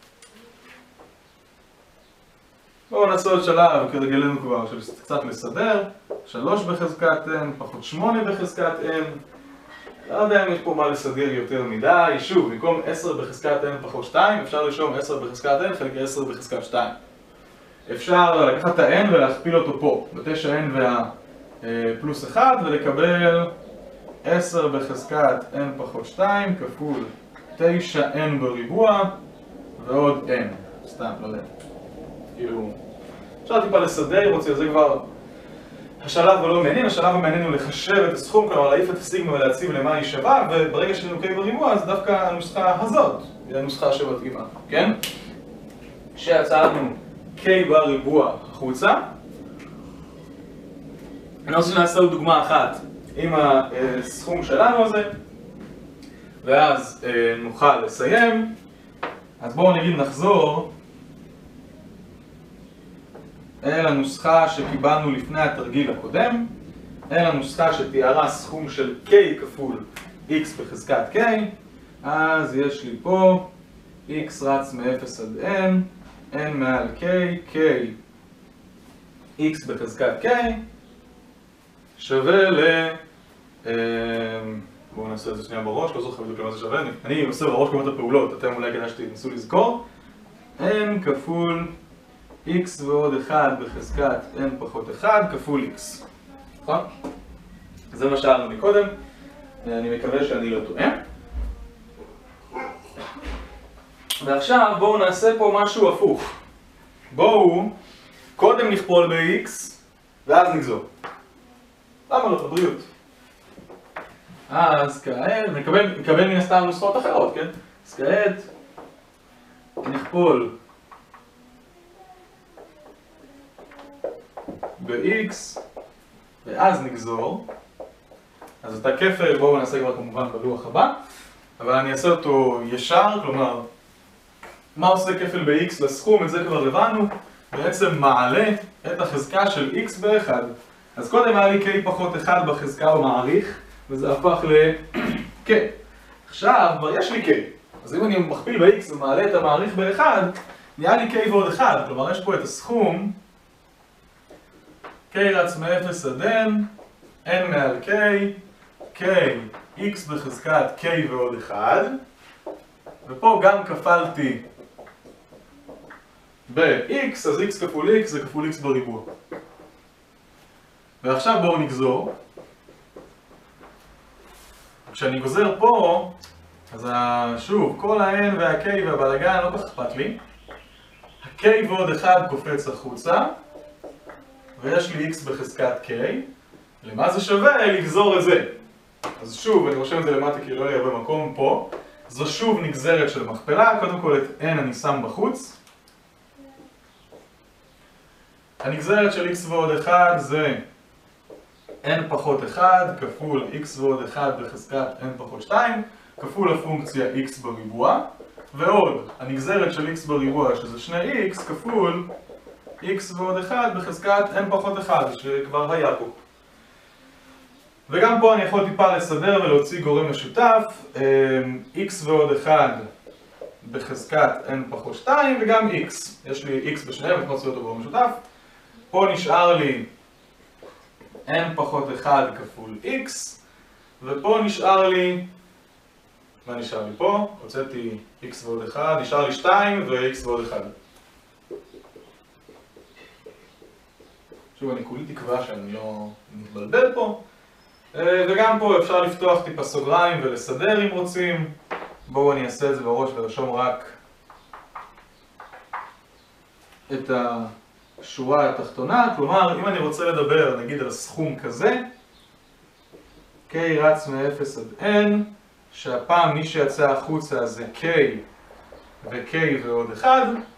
[SPEAKER 1] בואו נעשה עוד שלב כרגלנו כבר, קצת לסדר. 3 בחזקת n פחות 8 בחזקת n. לא יודע אם יש פה מה לסדר יותר מדי. שוב, במקום 10 בחזקת n פחות 2 אפשר לרשום 10 בחזקת n חלקי 10 בחזקת 2. אפשר לקחת את ה-n ולהכפיל אותו פה, ב-9n והפלוס 1, ולקבל 10 בחזקת n פחות 2 כפול 9n בריבוע ועוד n. סתם, לא יודע. כאילו, אפשר טיפה לסדר אם רוצים, זה כבר השלב לא מעניין. השלב המעניין הוא לחשב את הסכום, כלומר להעיף את הסיגמה ולהציב למה היא שווה, וברגע שיש לנו k בריבוע אז דווקא הנוסחה הזאת היא הנוסחה שמתאימה, כן? שיצא לנו k בריבוע החוצה. אני רוצה שנעשה עוד דוגמה אחת עם הסכום שלנו הזה, ואז נוכל לסיים. אז בואו נגיד נחזור אל הנוסחה שקיבלנו לפני התרגיל הקודם, אל הנוסחה שתיארה סכום של k כפול x בחזקת k. אז יש לי פה x רץ מ-0 עד n, n מעל k, k x בחזקת k שווה בואו נעשה את זה שנייה בראש, לא זוכר בדיוק למה זה שווה. אני עושה בראש כמות הפעולות, אתם אולי כדאי שתנסו לזכור. n כפול x ועוד 1 בחזקת n פחות 1 כפול x. נכון? זה מה שאלנו מקודם. אני מקווה שאני לא טועה. ועכשיו בואו נעשה פה משהו הפוך. בואו קודם נכפול ב-x ואז נגזור. למה לא? בבריאות. אז כעת, נקבל מן הסתם נוסחות אחרות, כן? אז כעת נכפול ב-x ואז נגזור. אז את הכפל בואו נעשה כבר כמובן בלוח הבא, אבל אני אעשה אותו ישר, כלומר מה עושה כפל ב-x לסכום? את זה כבר הבנו. בעצם מעלה את החזקה של x ב-1. אז קודם היה לי k פחות 1 בחזקה ומעריך, וזה הפך ל-k. עכשיו כבר יש לי k, אז אם אני מכפיל ב-x ומעלה את המעריך ב-1, נהיה לי k ועוד 1. כלומר יש פה את הסכום k רץ מ-0 עד n, n מעל k, k x בחזקת k ועוד 1, ופה גם כפלתי ב-x, אז x כפול x זה כפול x בריבוע. ועכשיו בואו נגזור. כשאני גוזר פה, אז שוב, כל ה-n וה-k והבלגן לא כך אכפת לי. ה-k ועוד 1 קופץ החוצה, ויש לי x בחזקת k, למה זה שווה לגזור את זה? אז שוב, אני רושם את זה למטה כי לא יהיה במקום פה. זו שוב נגזרת של מכפלה, קודם כל את n אני שם בחוץ. הנגזרת של x ועוד 1 זה n פחות 1 כפול x ועוד 1 בחזקת n פחות 2 כפול הפונקציה x בריבוע, ועוד הנגזרת של x בריבוע שזה 2x כפול x ועוד 1 בחזקת n פחות 1 שכבר היה פה. וגם פה אני יכול טיפה לסדר ולהוציא גורם משותף, x ועוד 1 בחזקת n פחות 2 וגם x, יש לי x בשניהם, אני יכול להוציא אותו גורם משותף. פה נשאר לי n פחות 1 כפול x, ופה נשאר לי, מה נשאר לי פה? הוצאתי x ועוד 1, נשאר לי 2 ו-x ועוד 1. שוב, אני כולי תקווה שאני לא מתבלבל פה. וגם פה אפשר לפתוח טיפה סוגריים ולסדר אם רוצים. בואו אני אעשה את זה בראש ולרשום רק את השורה התחתונה. כלומר, אם אני רוצה לדבר נגיד על סכום כזה, k רץ מ-0 עד n, שהפעם מי שיצא החוצה זה k ו-k ועוד 1,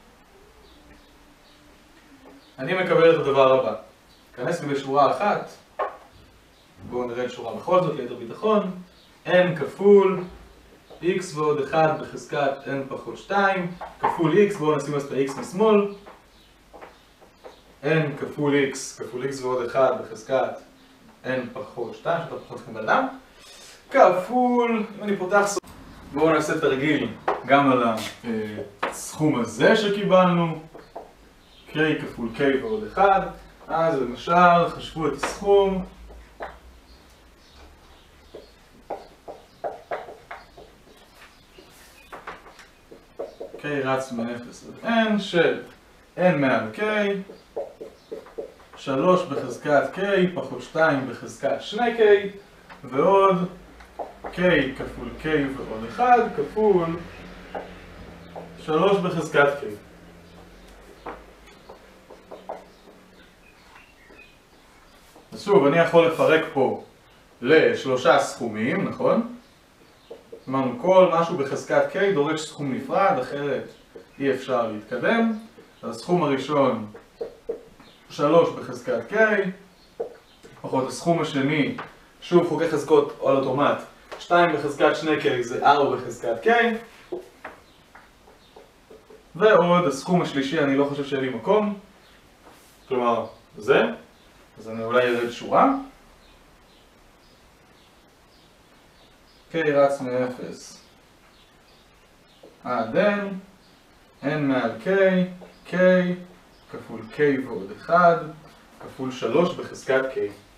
[SPEAKER 1] אני מקבל את הדבר הבא. כנס לי בשורה אחת, בואו נראה את שורה בכל זאת ליתר ביטחון, n כפול x ועוד 1 בחזקת n פחות 2 כפול x, בואו נשים את ה-x משמאל, n כפול x כפול x ועוד 1 בחזקת n פחות 2, שאתה פחות כמו אדם, כפול, אם אני פותח סוף, בואו נעשה תרגיל גם על הסכום הזה שקיבלנו, k כפול k ועוד 1, אז למשל חשבו את הסכום, k רץ מ-0 עד n של n מעל k, 3 בחזקת k פחות 2 בחזקת 2k, ועוד k כפול k ועוד 1 כפול 3 בחזקת k. אז שוב, אני יכול לפרק פה לשלושה סכומים, נכון? אמרנו, כל משהו בחזקת k דורש סכום נפרד, אחרת אי אפשר להתקדם. אז הסכום הראשון 3 בחזקת k, פחות הסכום השני, שוב חוקי חזקות על אוטומט, 2 בחזקת 2k זה 4 בחזקת k, ועוד הסכום השלישי אני לא חושב שיהיה לי מקום, כלומר זה, אז אני אולי ארד שורה, k רץ מ-0 עד n, n מעל k, k כפול k ועוד 1 כפול 3 בחזקת k.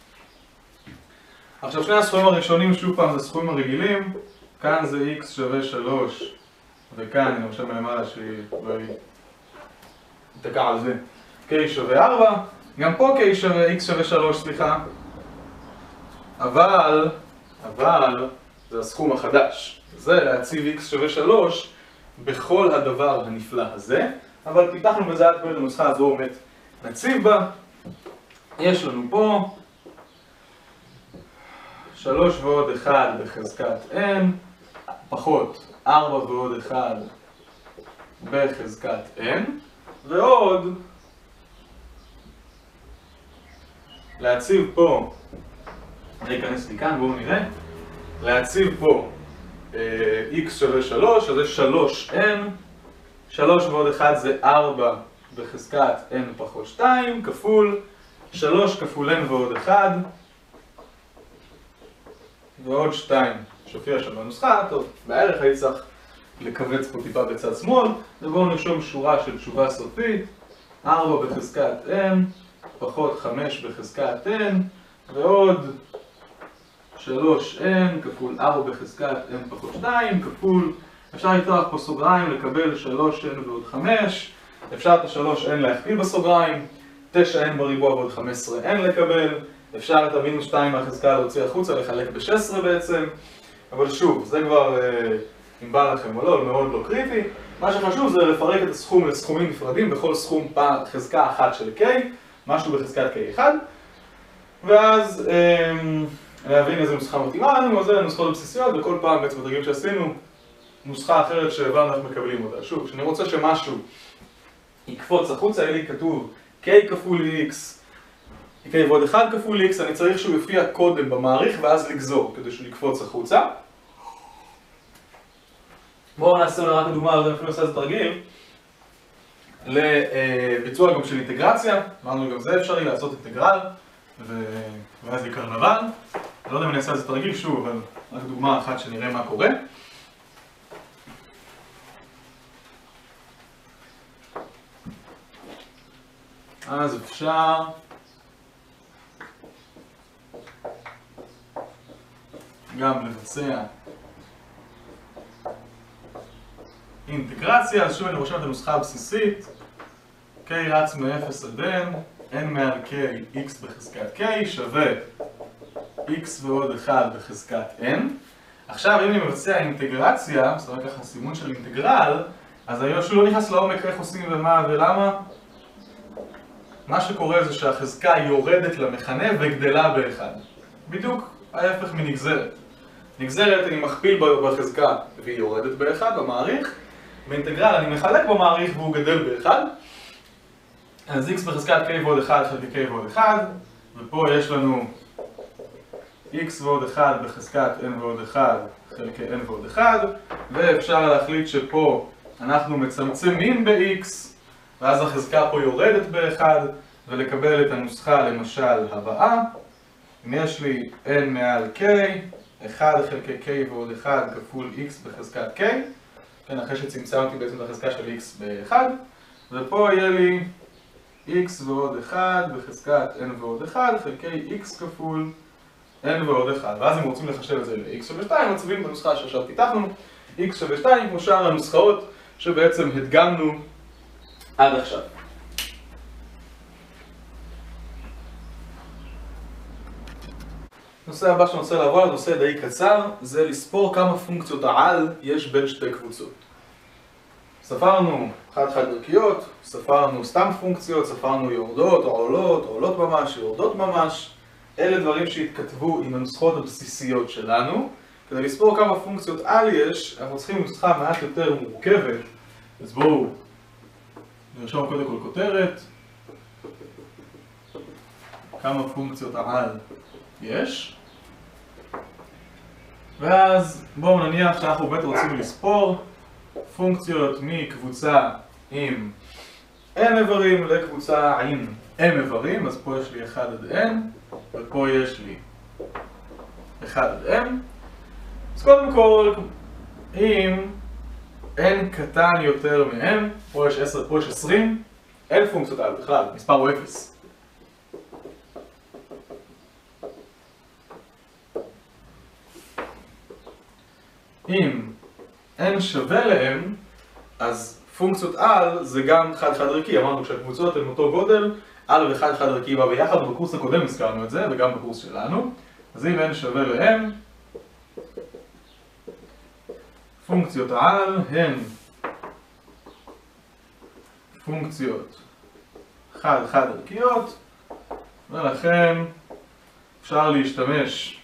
[SPEAKER 1] עכשיו שני הסכומים הראשונים שוב פעם זה הסכומים הרגילים, כאן זה x שווה 3 וכאן אני רושם מלמעלה שלא יתקע על זה, k שווה 4, גם פה k שווה x שווה 3 סליחה, אבל זה הסכום החדש, זה להציב x שווה 3 בכל הדבר הנפלא הזה, אבל פיתחנו בזה עד בין הנוסחה הזו באמת נציב בה. יש לנו פה 3 ועוד 1 בחזקת n פחות 4 ועוד 1 בחזקת n, ועוד להציב פה, אני אכנס לי כאן, בואו נראה, להציב פה x שווה 3, אז זה 3n, 3 ועוד 1 זה 4 בחזקת n פחות 2 כפול 3 כפול n ועוד 1 ועוד 2 שהופיע שם בנוסחה. טוב, בערך הייתי צריך לקבץ פה טיפה בצד שמאל, ובואו נרשום שורה של תשובה סופית, 4 בחזקת n פחות 5 בחזקת n ועוד 3n כפול 4 בחזקת n פחות 2 כפול, אפשר לפתוח פה סוגריים לקבל 3n ועוד 5, אפשר את ה-3n להכפיל בסוגריים, 9n בריבוע ועוד 15n לקבל, אפשר את המינוס 2 מהחזקה להוציא החוצה, לחלק ב-16 בעצם, אבל שוב, זה כבר אם בא לכם או לא, מאוד לא קריטי. מה שחשוב זה לפרק את הסכום לסכומים נפרדים, בכל סכום חזקה אחת של k, משהו בחזקת k1. ואז להבין איזה נוסחה מתאימה לנו, אז זה הנוסחות הבסיסיות, וכל פעם בעצם בתרגיל שעשינו נוסחה אחרת שהבנו איך מקבלים אותה. שוב, כשאני רוצה שמשהו יקפוץ החוצה, יהיה לי כתוב k כפול x, k ועוד 1 כפול x, אני צריך שהוא יופיע קודם במעריך ואז לגזור כדי שהוא יקפוץ החוצה. בואו נעשה רק דוגמה, אז אפילו נעשה את תרגיל לביצוע גם של אינטגרציה. אמרנו גם זה אפשרי לעשות אינטגרל ואז זה קרנבל. אני לא יודע אם אני אעשה את זה תרגיל שוב, אבל רק דוגמה אחת שנראה מה קורה. אז אפשר גם לבצע אינטגרציה. אז שוב אני רושם את הנוסחה הבסיסית, k רץ מ-0 עד n, n מעל k, x בחזקת k שווה x ועוד 1 בחזקת n. עכשיו אם אני מבצע אינטגרציה, זאת אומרת ככה סימון של אינטגרל, אז אני לא נכנס לעומק איך עושים ומה ולמה. מה שקורה זה שהחזקה יורדת למכנה וגדלה באחד. בדיוק ההפך מנגזרת. נגזרת אני מכפיל בחזקה והיא יורדת באחד במעריך. באינטגרל אני מחלק במעריך והוא גדל באחד. אז x בחזקת k ועוד 1 חלקי k ועוד 1. ופה יש לנו x ועוד 1 בחזקת n ועוד 1 חלקי n ועוד 1. ואפשר להחליט שפה אנחנו מצמצמים ב-x ואז החזקה פה יורדת באחד, ולקבל את הנוסחה למשל הבאה. אם יש לי n מעל k, 1 חלקי k ועוד 1 כפול x בחזקת k, כן, אחרי שצמצמתי בעצם את החזקה של x ב-1, ופה יהיה לי x ועוד 1 בחזקת n ועוד 1 חלקי x כפול n ועוד 1. ואז אם רוצים לחשב את זה ל-x שווה 2, מצבים בנוסחה שעכשיו פיתחנו, x שווה 2 כמו שאר הנוסחאות שבעצם הדגמנו עד עכשיו. הנושא הבא שאני רוצה לעבור, נושא די קצר, זה לספור כמה פונקציות העל יש בין שתי קבוצות. ספרנו חד-חד ערכיות, ספרנו סתם פונקציות, ספרנו יורדות או עולות, או עולות ממש, יורדות ממש. אלה דברים שהתכתבו עם הנוסחות הבסיסיות שלנו. כדי לספור כמה פונקציות על יש, אנחנו צריכים נוסחה מעט יותר מורכבת. אז בואו נרשום קודם כל כותרת. כמה פונקציות העל יש. ואז בואו נניח שאנחנו באמת רוצים לספור פונקציות מקבוצה עם n איברים לקבוצה עם m איברים. אז פה יש לי 1 עד n ופה יש לי 1 עד m. אז קודם כל, אם n קטן יותר מ-m, פה יש 10, פה יש 20, אין פונקציות על בכלל, מספר הוא 0. אם n שווה ל-m, אז פונקציות על זה גם חד-חד ערכי. אמרנו שהקבוצות הן אותו גודל, על וחד-חד ערכי בא ביחד, ובקורס הקודם הזכרנו את זה, וגם בקורס שלנו. אז אם n שווה ל-m, פונקציות העל הן פונקציות חד-חד ערכיות, ולכן אפשר להשתמש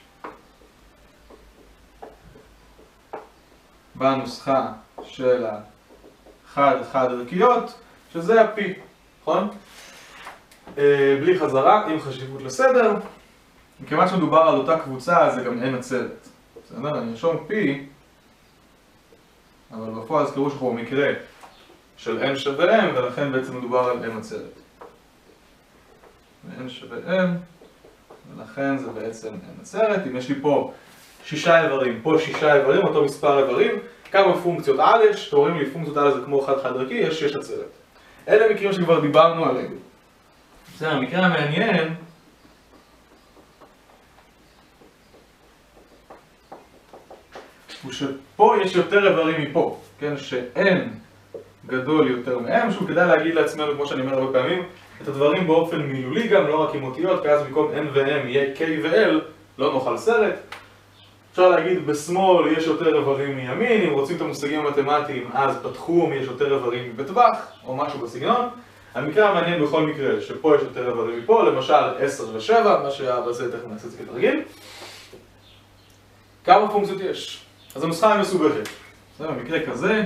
[SPEAKER 1] בנוסחה של החד-חד ערכיות, שזה ה-P, נכון? בלי חזרה, עם חשיבות לסדר. מכיוון שמדובר על אותה קבוצה, זה גם n עצרת. בסדר? אני ארשום P, אבל בפועל זכרו שאנחנו במקרה של n שווה m, ולכן בעצם מדובר על m עצרת. ו-n שווה m, ולכן זה בעצם n עצרת. אם יש לי פה 6 איברים, פה 6 איברים, אותו מספר איברים, כמה פונקציות על יש? תאורים לי פונקציות על זה כמו חד-חד ערכי, יש 6 עצרת. אלה מקרים שכבר דיברנו עליהם. בסדר, המקרה המעניין הוא שפה יש יותר איברים מפה, כן? ש-n גדול יותר מ-m, שהוא כדאי להגיד לעצמנו, כמו שאני אומר הרבה פעמים, את הדברים באופן מילולי גם, לא רק עם אותיות, כי אז במקום n ו-m יהיה k ו-l, לא נוכל סרט. אפשר להגיד בשמאל יש יותר איברים מימין, אם רוצים את המושגים המתמטיים אז בתחום יש יותר איברים בטווח, או משהו בסגנון. המקרה המעניין בכל מקרה שפה יש יותר איברים מפה, למשל 10 ו-7, מה שהיה בזה תכף נעשה את זה כתרגיל. כמה פונקציות יש? אז הנוסחה היא מסובכת. זה במקרה כזה.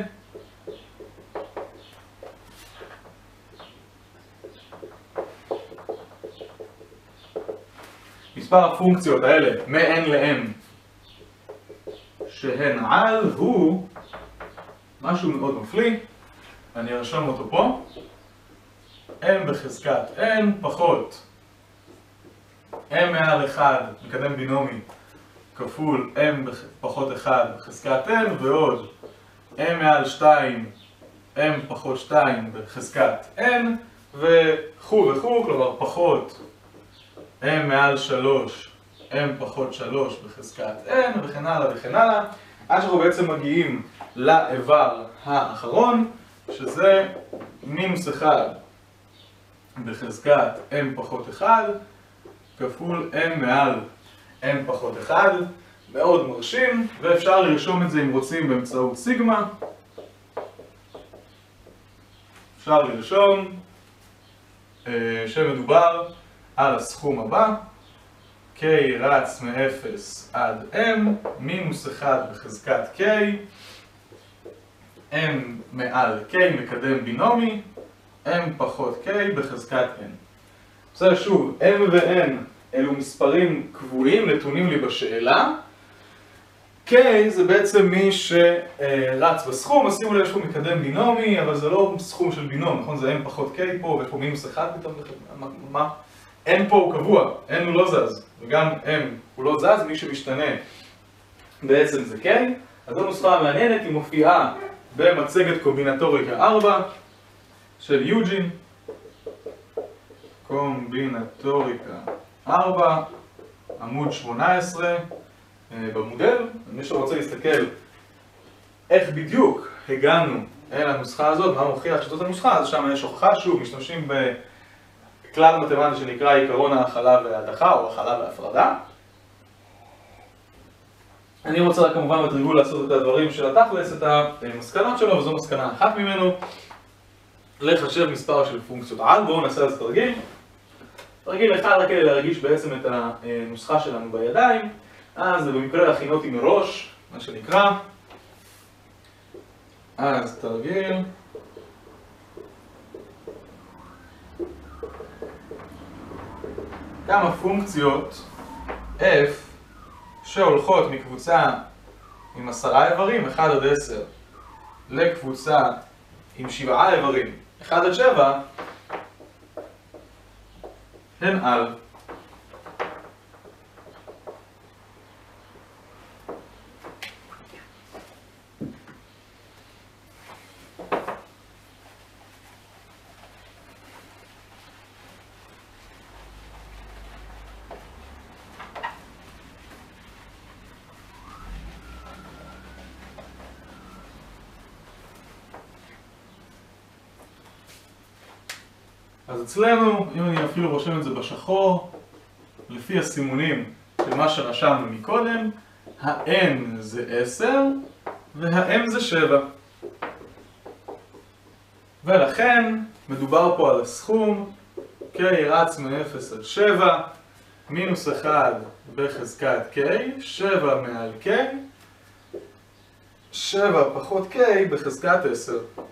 [SPEAKER 1] מספר הפונקציות האלה מ-n ל-n שהן על הוא משהו מאוד מפליא, אני ארשום אותו פה, m בחזקת n פחות m מעל 1 מקדם בינומי כפול m פחות 1 בחזקת n ועוד m מעל 2 m פחות 2 בחזקת n וכו' וכו', כלומר פחות m מעל 3 m פחות 3 בחזקת n וכן הלאה וכן הלאה, עד שאנחנו בעצם מגיעים לאיבר האחרון שזה מינוס 1 בחזקת m פחות 1 כפול m מעל m פחות 1, מאוד מרשים, ואפשר לרשום את זה אם רוצים באמצעות סיגמה. אפשר לרשום שמדובר על הסכום הבא, k רץ מ-0 עד m, מינוס 1 בחזקת k, m מעל k מקדם בינומי, m פחות k בחזקת n. בסדר, שוב, m ו-n אלו מספרים קבועים, נתונים לי בשאלה. k זה בעצם מי שרץ בסכום, אז שימו לב שהוא מקדם בינומי, אבל זה לא סכום של בינום, נכון? זה m פחות k פה, ויש פה מינוס 1 פתאום, מה? n פה הוא קבוע, n הוא לא זז, וגם m הוא לא זז, מי שמשתנה בעצם זה k. אז הנוסחה המעניינת היא מופיעה במצגת קומבינטוריקה 4 של יוג'ין. קומבינטוריקה 4, עמוד 18 במודל. מי שרוצה להסתכל איך בדיוק הגענו אל הנוסחה הזאת, מה מוכיח שזאת הנוסחה, אז שם יש הוכחה, שוב, משתמשים בכלל מתמטי שנקרא עיקרון ההכלה וההדחה, או הכלה והפרדה. אני רוצה כמובן בתרגול לעשות את הדברים של התכלס, את המסקנות שלו, וזו מסקנה אחת ממנו, לחשב מספר של פונקציות על. בואו נעשה על זה תרגיל. תרגיל אחד רק כדי להרגיש בעצם את הנוסחה שלנו בידיים, אז במקרה להכינותי מראש, מה שנקרא. אז תרגיל. כמה פונקציות f שהולכות מקבוצה עם 10 איברים, 1 עד 10, לקבוצה עם 7 איברים, 1 עד 7, הן על. אז אצלנו, אם אני אפילו רושם את זה בשחור, לפי הסימונים של מה שרשמנו מקודם, ה-n זה 10 וה-m זה 7. ולכן מדובר פה על הסכום k רץ מ-0 עד 7, מינוס 1 בחזקת k, 7 מעל k, 7 פחות k בחזקת 10.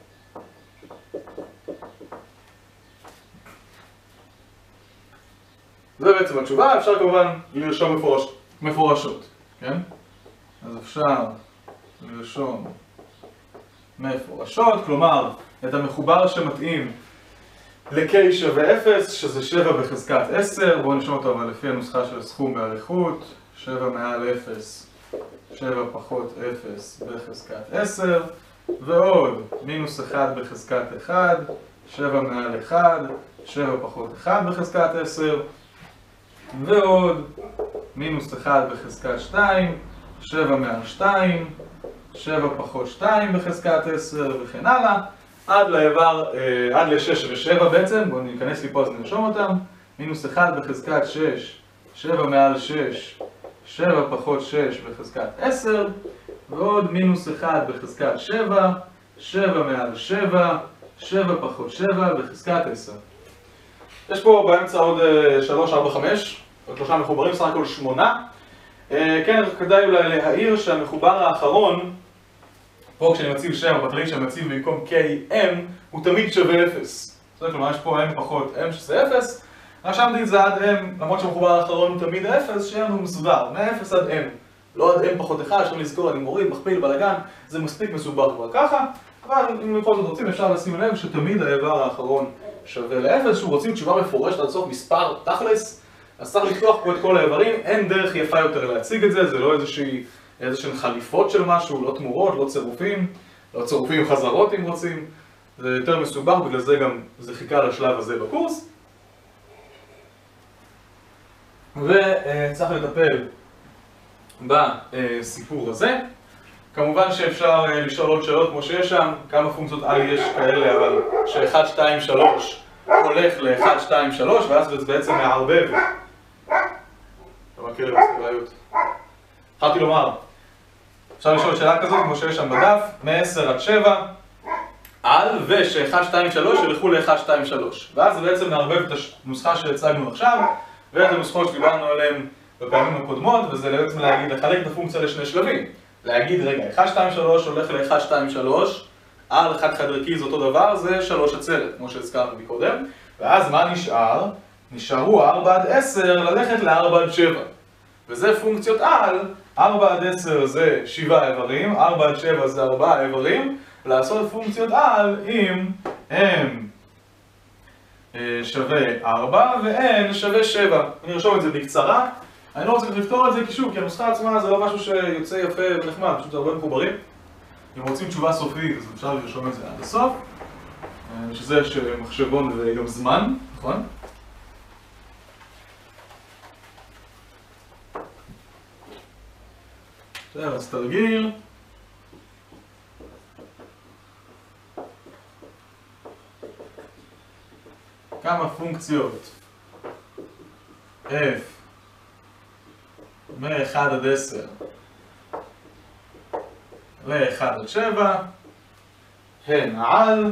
[SPEAKER 1] זה בעצם התשובה, אפשר כמובן לרשום מפורשות, כן? אז אפשר לרשום מפורשות, כלומר, את המחובר שמתאים ל-k שווה 0, שזה 7 בחזקת 10, בואו נרשום אותו אבל לפי הנוסחה של הסכום באריכות, 7 מעל 0, 7 פחות 0 בחזקת 10, ועוד מינוס 1 בחזקת 1, 7 מעל 1, 7 פחות 1 בחזקת 10, ועוד מינוס 1 בחזקת 2, 7 מעל 2, 7 פחות 2 בחזקת 10 וכן הלאה, עד לאיבר, עד ל-6 ו-7 בעצם. בואו ניכנס לי פה אז נרשום אותם. מינוס 1 בחזקת 6, 7 מעל 6, 7 פחות 6 בחזקת 10, ועוד מינוס 1 בחזקת 7, 7 מעל 7, 7 פחות 7 בחזקת 10. יש פה באמצע עוד 3, 4, 5, עוד 3 מחוברים, סך הכל 8. כן, כדאי אולי להעיר שהמחובר האחרון, פה כשאני מציב שם, הבטרית שאני מציב במקום KM, הוא תמיד שווה 0. זאת אומרת, יש פה M פחות M שזה 0. רשמתי את זה עד M, למרות שהמחובר האחרון הוא תמיד 0, שיהיה לנו מסודר, מ-0 עד M. לא עד M פחות 1, אפשר לזכור, אני מוריד, מכפיל, בלגן, זה מספיק מסובר כבר ככה. אבל אם בכל זאת רוצים, אפשר לשים לב שתמיד האיבר האחרון שווה ל-0, שהוא רוצים תשובה מפורשת עד סוף מספר תכלס, אז צריך לפתוח פה את כל האיברים, אין דרך יפה יותר להציג את זה, זה לא איזשהן חליפות של משהו, לא תמורות, לא צירופים, לא צירופים עם חזרות אם רוצים, זה יותר מסובך, בגלל זה גם זה חיכה לשלב הזה בקורס. וצריך לטפל בסיפור הזה. כמובן שאפשר לשאול עוד שאלות כמו שיש שם, כמה פונקציות על יש כאלה, אבל ש-1, 2, 3 הולך ל-1, 2, 3, ואז זה בעצם מערבב. אתה מכיר לי בסביביות. התחלתי לומר, אפשר לשאול שאלה כזאת כמו שיש שם בדף, מ-10 עד 7, על וש-1, 2, 3 ילכו ל-1, 2, 3. ואז זה בעצם מערבב את הנוסחה שהצגנו עכשיו, ואת הנוסחות שדיברנו עליהן בפעמים הקודמות, וזה בעצם להגיד, לחלק את הפונקציה לשני שלבים. להגיד, רגע, 1, 2, 3 הולך ל-1, 2, 3, על חד חד-ערכי זה אותו דבר, זה 3 עצרת, כמו שהזכרנו מקודם. ואז מה נשאר? נשארו 4 עד 10 ללכת ל-4 עד 7. וזה פונקציות על, 4 עד 10 זה 7 איברים, 4 עד 7 זה 4 איברים, לעשות פונקציות על אם m שווה 4 ו-n שווה 7. אני ארשום את זה בקצרה. אני לא רוצה לפתור את זה כי שוב, כי הנוסחה עצמה זה לא משהו שיוצא יפה ונחמד, פשוט זה הרבה מחוברים. אם רוצים תשובה סופית, אז אפשר לרשום את זה עד הסוף. שזה יש מחשבון וגם זמן, נכון? אז תרגיל. כמה פונקציות f מ-1 עד 10 ל-1 עד 7 הן על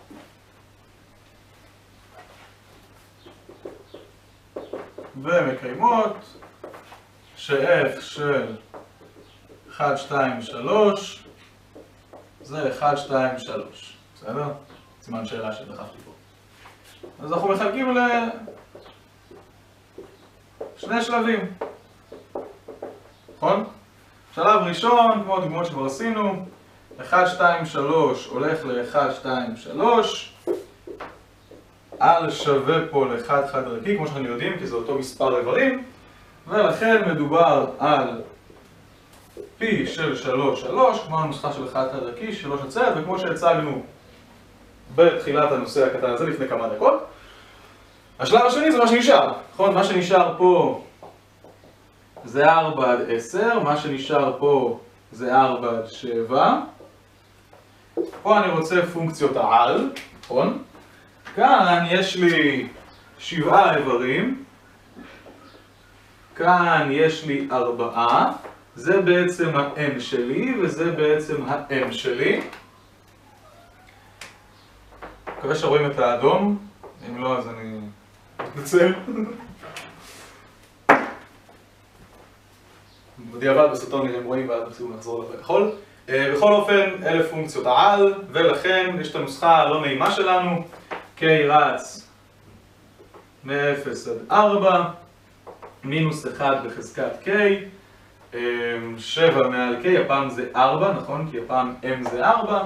[SPEAKER 1] ומקיימות ש-f של 1, 2, 3 זה 1, 2, 3. בסדר? סימן שאלה שדחפתי פה. אז אנחנו מחלקים לשני שלבים. נכון? שלב ראשון, כמו הדוגמאות שכבר עשינו, 1, 2, 3 הולך ל-1, 2, 3 על שווה פה ל-1 חד-ערכי, כמו שאנחנו יודעים, כי זה אותו מספר איברים, ולכן מדובר על פי של 3, 3, כמו הנוסחה של 1 חד-ערכי, 3 עצרת, וכמו שהצגנו בתחילת הנושא הקטן הזה לפני כמה דקות. השלב השני זה מה שנשאר, נכון? מה שנשאר פה זה 4 עד 10, מה שנשאר פה זה 4 עד 7. פה אני רוצה פונקציות העל, נכון? כאן יש לי 7 איברים, כאן יש לי 4, זה בעצם ה-n שלי וזה בעצם ה-m שלי. מקווה שרואים את האדום, אם לא אז אני מתנצל. בדיעבד בסרטון נראים רואים ואז נפסיק נחזור לאכול. בכל אופן, אלה פונקציות העל, ולכן יש את הנוסחה הלא נעימה שלנו. k רץ מ-0 עד 4, מינוס 1 בחזקת k, 7 מעל k, הפעם זה 4, נכון? כי הפעם m זה 4,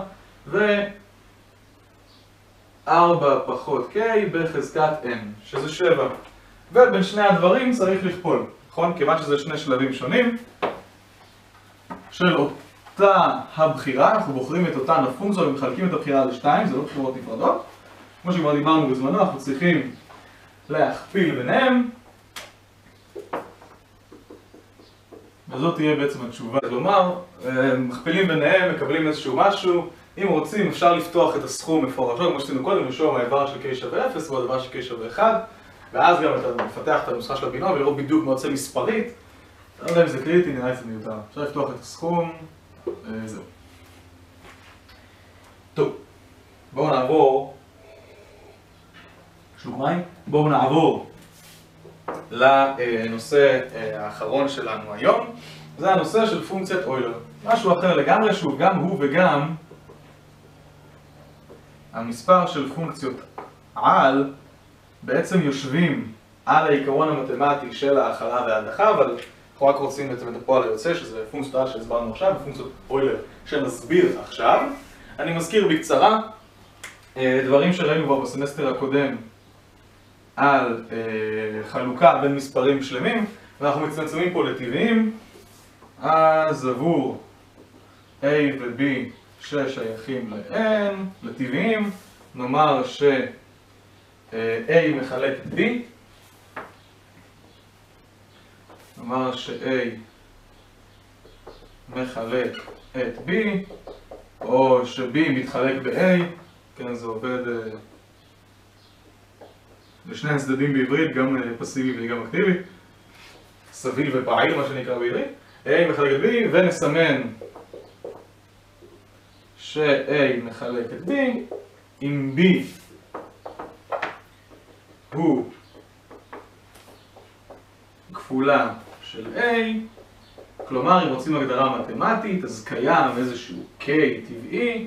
[SPEAKER 1] ו-4 פחות k בחזקת n, שזה 7. ובין שני הדברים צריך לכפול, נכון? כיוון שזה שני שלבים שונים של אותה הבחירה, אנחנו בוחרים את אותן הפונקציות ומחלקים את הבחירה לשתיים, זה לא בחירות נפרדות. כמו שכבר דיברנו בזמנו, אנחנו צריכים להכפיל ביניהם. וזאת תהיה בעצם התשובה. כלומר, מכפילים ביניהם, מקבלים איזשהו משהו. אם רוצים, אפשר לפתוח את הסכום מפורשות, כמו שתינו קודם, לשאול האיבר של k שווה 0 והדבר של k שווה 1. ואז גם אתה מפתח את הנוסחה של הבינום ולראות בדיוק מה יוצא מספרית. לא יודע אם זה קריטי, נראה לי זה מיותר. אפשר לפתוח את הסכום, זהו. טוב, בואו נעבור, שלוק מים? בואו נעבור לנושא האחרון שלנו היום. זה הנושא של פונקציית אוילר. משהו אחר לגמרי, שוב, גם הוא וגם המספר של פונקציות על בעצם יושבים על העיקרון המתמטי של ההכלה וההדחה, אבל אנחנו רק רוצים בעצם את הפועל היוצא, שזה פונקציות על שהסברנו עכשיו, ופונקציות אוילר שנסביר עכשיו. אני מזכיר בקצרה דברים שראינו כבר בסמסטר הקודם על חלוקה בין מספרים שלמים, ואנחנו מצמצמים פה לטבעיים. אז עבור A ו-B ששייכים ל-N, לטבעיים, נאמר ש-A מחלק את B, נאמר ש-A מחלק את B, או ש-B מתחלק ב-A, כן, זה עובד לשני הצדדים בעברית, גם פסיבי וגם אקטיבי, סביל ופעיל, מה שנקרא בעברית. A מחלק את B, ונסמן ש-A מחלק את B, אם B הוא כפולה של A, כלומר, אם רוצים הגדרה מתמטית, אז קיים איזשהו K טבעי,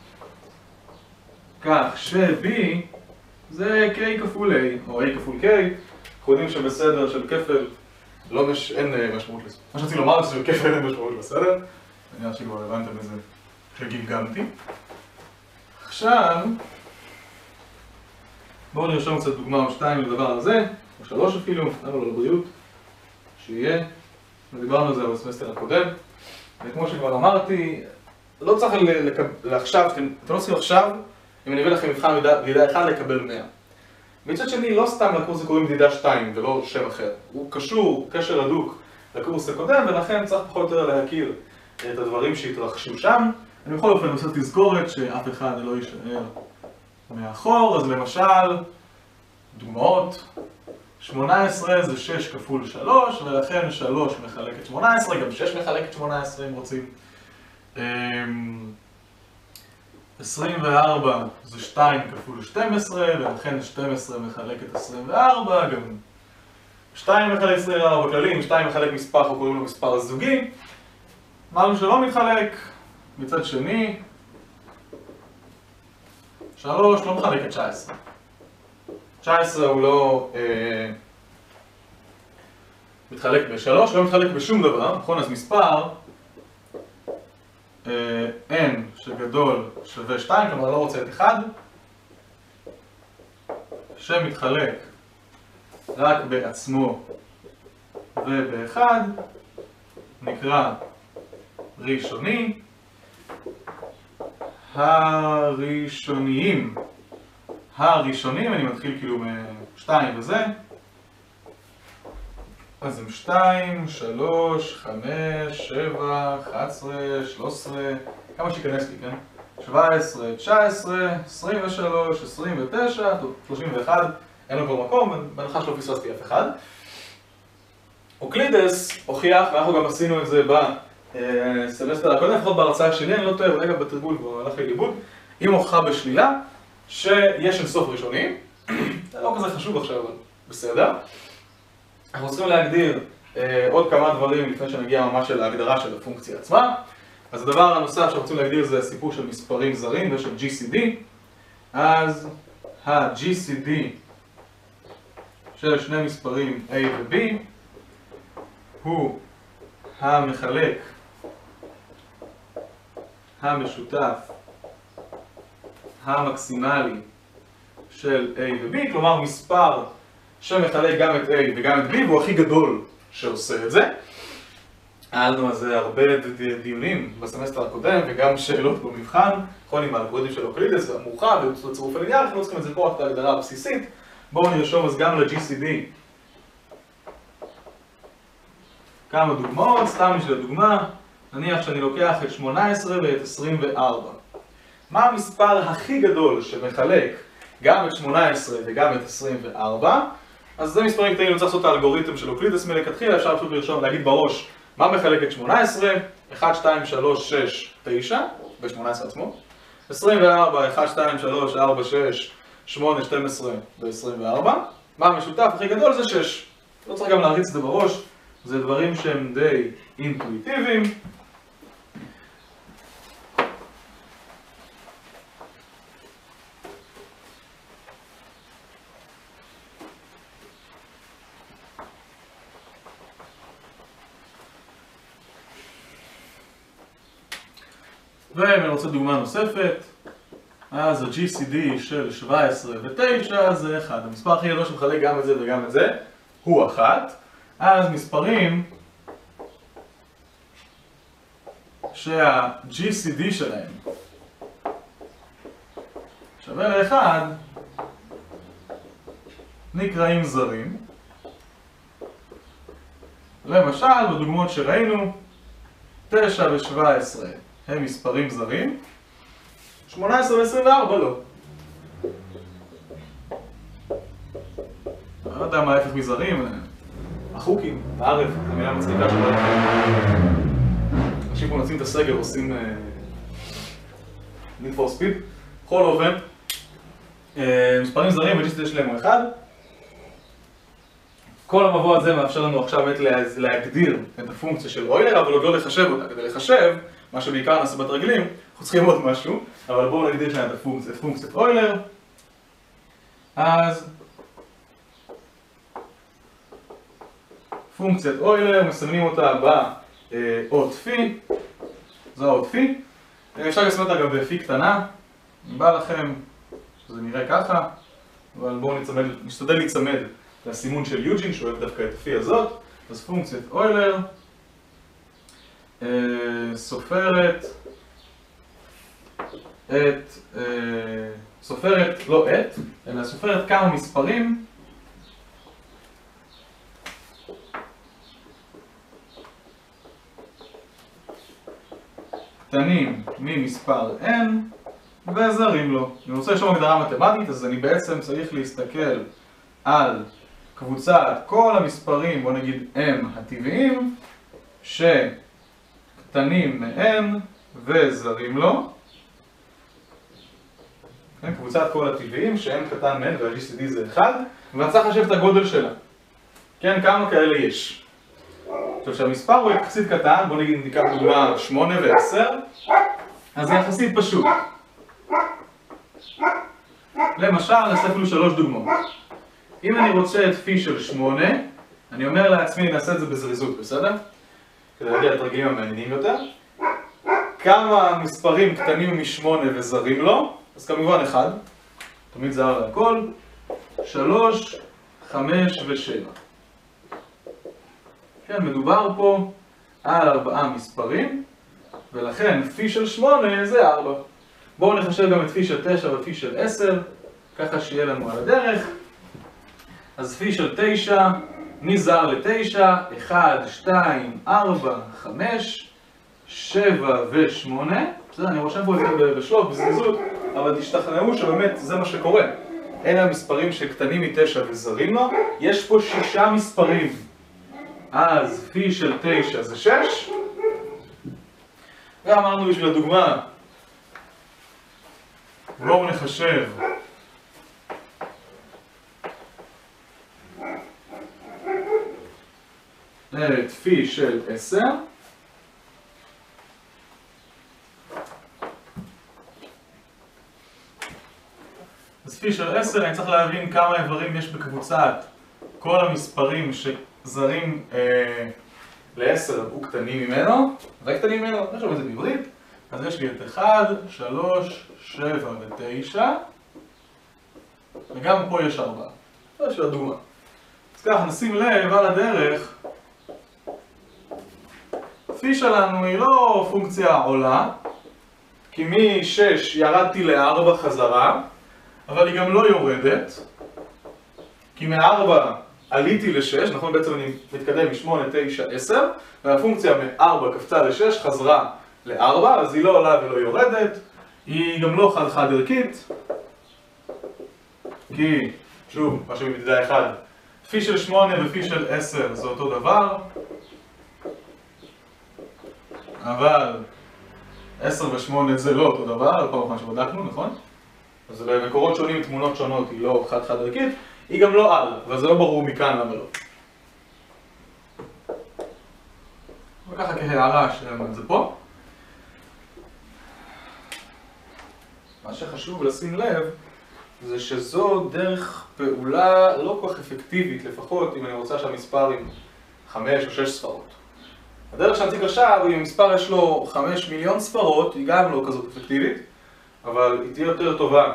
[SPEAKER 1] כך ש-B זה K כפול A, או A כפול K. אנחנו יודעים שבסדר של כפל אין משמעות לזה. מה שרציתי לומר זה שבכפל אין משמעות בסדר. אני נראה שכבר הבנתם איזה שגמגמתי. עכשיו, בואו נרשום קצת דוגמה או שתיים לדבר הזה, או שלוש אפילו, למה לא לבריאות, שיהיה. ודיברנו על זה בסמסטר הקודם. וכמו שכבר אמרתי, לא צריך לעכשיו, אתם לא צריכים עכשיו, אם אני אביא לכם מבחן מדידה 1 לקבל 100. מצד שני, לא סתם לקורס הקודם מדידה 2 ולא שם אחר. הוא קשור, קשר הדוק לקורס הקודם, ולכן צריך פחות או יותר להכיר את הדברים שהתרחשו שם. אני בכל אופן עושה תזכורת שאף אחד לא יישאר מאחור. אז למשל, דוגמאות, 18 זה 6 כפול 3, ולכן 3 מחלקת 18, גם 6 מחלקת 18 אם רוצים. 24 זה 2 כפול 12, ולכן 12 מחלקת 24, גם 2 מחלק 24 בכללים, 2 מחלק מספר, אנחנו קוראים לו מספר זוגי. אמרנו שלא מתחלק, מצד שני 3 לא מחלק את 19. 19 הוא לא מתחלק ב-3, לא מתחלק בשום דבר, נכון? אז מספר n שגדול שווה 2, כלומר לא רוצה את 1, שמתחלק רק בעצמו וב-1, נקרא ראשוני. הראשונים, אני מתחיל כאילו מ-2 וזה, אז הם 2, 3, 5, 7, 11, 13, כמה שיכנס לי, כן? 17, 19, 23, 29, 31, אין לו כבר מקום, בהנחה שלא פספסתי אף אחד. אוקלידס הוכיח, ואנחנו גם עשינו את זה בסמסטר הקודם, לפחות בהרצאה שלי, אני לא טועה, רגע בתרגול כבר הלך לי לאיבוד, עם הוכחה בשלילה, שיש אינסוף ראשונים, זה לא כזה חשוב עכשיו, אבל בסדר. אנחנו צריכים להגדיר עוד כמה דברים לפני שנגיע ממש להגדרה של הפונקציה עצמה. אז הדבר הנוסף שאנחנו רוצים להגדיר זה הסיפור של מספרים זרים ושל GCD. אז ה-GCD של שני מספרים A ו-B הוא המחלק המשותף המקסימלי של A ו-B, כלומר מספר שמחלק גם את A וגם את B, והוא הכי גדול שעושה את זה. היה לנו על זה הרבה דיונים בסמסטר הקודם, וגם שאלות במבחן, נכון, עם האלגוריתם של אוקלידס והמורחב וצירוף הליניארי, אנחנו צריכים את זה פה רק את ההגדרה הבסיסית. בואו נרשום אז גם ל-GCD כמה דוגמאות, סתם בשביל הדוגמה, נניח שאני לוקח את 18 ואת 24. מה המספר הכי גדול שמחלק גם את 18 וגם את 24? אז זה מספרים קטנים, אני צריך לעשות את האלגוריתם של אוקלידס מלכתחילה, אפשר פשוט לרשום, להגיד בראש מה מחלק את 18, 1, 2, 3, 6, 9, ב-18 עצמו, 24, 1, 2, 3, 4, 6, 8, 12 ו-24. מה המשותף הכי גדול זה 6. לא צריך גם להריץ את זה בראש, זה דברים שהם די אינטואיטיביים. ואם אני רוצה דוגמה נוספת, אז ה-GCD של 17 ו-9 זה 1. המספר הכי גדול שמחלק גם את זה וגם את זה הוא 1. אז מספרים שה-GCD שלהם שווה ל-1 נקראים זרים. למשל, בדוגמאות שראינו, 9 ו-17 הם מספרים זרים, 18 ו-24 לא. לא יודע מה ההפך מזרים, החוקים, הערב, המילה מצחיקה שלו. אנשים פה נוצאים את הסגר, עושים need for speed. בכל אופן, מספרים זרים, ו-GCD שלהם הוא 1. כל המבוא הזה מאפשר לנו עכשיו באמת להגדיר את הפונקציה של אוילר, אבל עוד לא לחשב אותה. כדי לחשב, מה שבעיקר נעשה בתרגילים, אנחנו צריכים עוד משהו, אבל בואו נגדיר שלנו את פונקציית אוילר. אז פונקציית אוילר, מסמנים אותה באות פי, זו האות פי. אפשר לסמן אותה גם בפי קטנה, אם בא לכם שזה נראה ככה, אבל בואו נשתדל להיצמד לסימון של יוג'ין, שהוא אוהב דווקא את הפי הזאת. אז פונקציית אוילר סופרת לא את, אלא סופרת כמה מספרים קטנים ממספר n וזרים לו. אני רוצה לשאול הגדרה מתמטית, אז אני בעצם צריך להסתכל על קבוצת כל המספרים, בוא נגיד m הטבעיים, שקטנים מ-n וזרים לו. קבוצת כל הטבעיים ש-n קטן מ-n וה-GCD זה 1, ואני צריך לחשב את הגודל שלה. כן, כמה כאלה יש. עכשיו שהמספר הוא יחסית קטן, בוא נגיד ניקח דוגמה 8 ו-10, אז זה יחסית פשוט. למשל, נעשה אפילו 3 דוגמאות. אם אני רוצה את פי של 8, אני אומר לעצמי, נעשה את זה בזריזות, בסדר? כדי להגיע לתרגילים המעניינים יותר. כמה מספרים קטנים מ-8 וזרים לו? אז כמובן 1, תמיד זר להכל, 3, 5 ו-7. כן, מדובר פה על 4 מספרים, ולכן פי של 8 זה 4. בואו נחשב גם את פי של 9 ופי של 10, ככה שיהיה לנו על הדרך. אז פי של 9, נזר ל-9, 1, 2, 4, 5, 7 ו-8. בסדר, אני רושם פה את זה בשלוף, בזריזות, אבל תשתכנעו שבאמת זה מה שקורה. אלה המספרים שקטנים מ-9 וזרים לו, יש פה 6 מספרים. אז פי של 9 זה 6. ואמרנו בשביל הדוגמה, בואו נחשב את פי של 10. אז פי של 10, אני צריך להבין כמה איברים יש בקבוצת כל המספרים שזרים ל-10 וקטנים ממנו, וקטנים ממנו, אני חושב את זה בעברית. אז יש לי את 1, 3, 7 ו-9, וגם פה יש 4. זה בשביל הדוגמה. אז ככה, נשים לב על הדרך, פי שלנו היא לא פונקציה עולה, כי מ-6 ירדתי ל-4 חזרה, אבל היא גם לא יורדת, כי מ-4 עליתי ל-6, נכון? בעצם אני מתקדם מ-8, 9, 10, והפונקציה מ-4 קפצה ל-6, חזרה ל-4, אז היא לא עולה ולא יורדת, היא גם לא חד-חד ערכית, כי, שוב, מה שמדידה 1, פי של 8 ופי של 10 זה אותו דבר, אבל 10 ו8 זה לא אותו דבר, פעם אחת שבדקנו, נכון? אז במקורות שונים, תמונות שונות, היא לא חד ערכית, היא גם לא על, אבל זה לא ברור מכאן למה לא. וככה כהערה שלנו את זה פה. מה שחשוב לשים לב זה שזו דרך פעולה לא כל כך אפקטיבית, לפחות אם אני רוצה שהמספר עם 5 או 6 ספרות. הדרך שנציג עכשיו, אם המספר יש לו 5 מיליון ספרות, היא גם לא כזאת אפקטיבית, אבל היא תהיה יותר טובה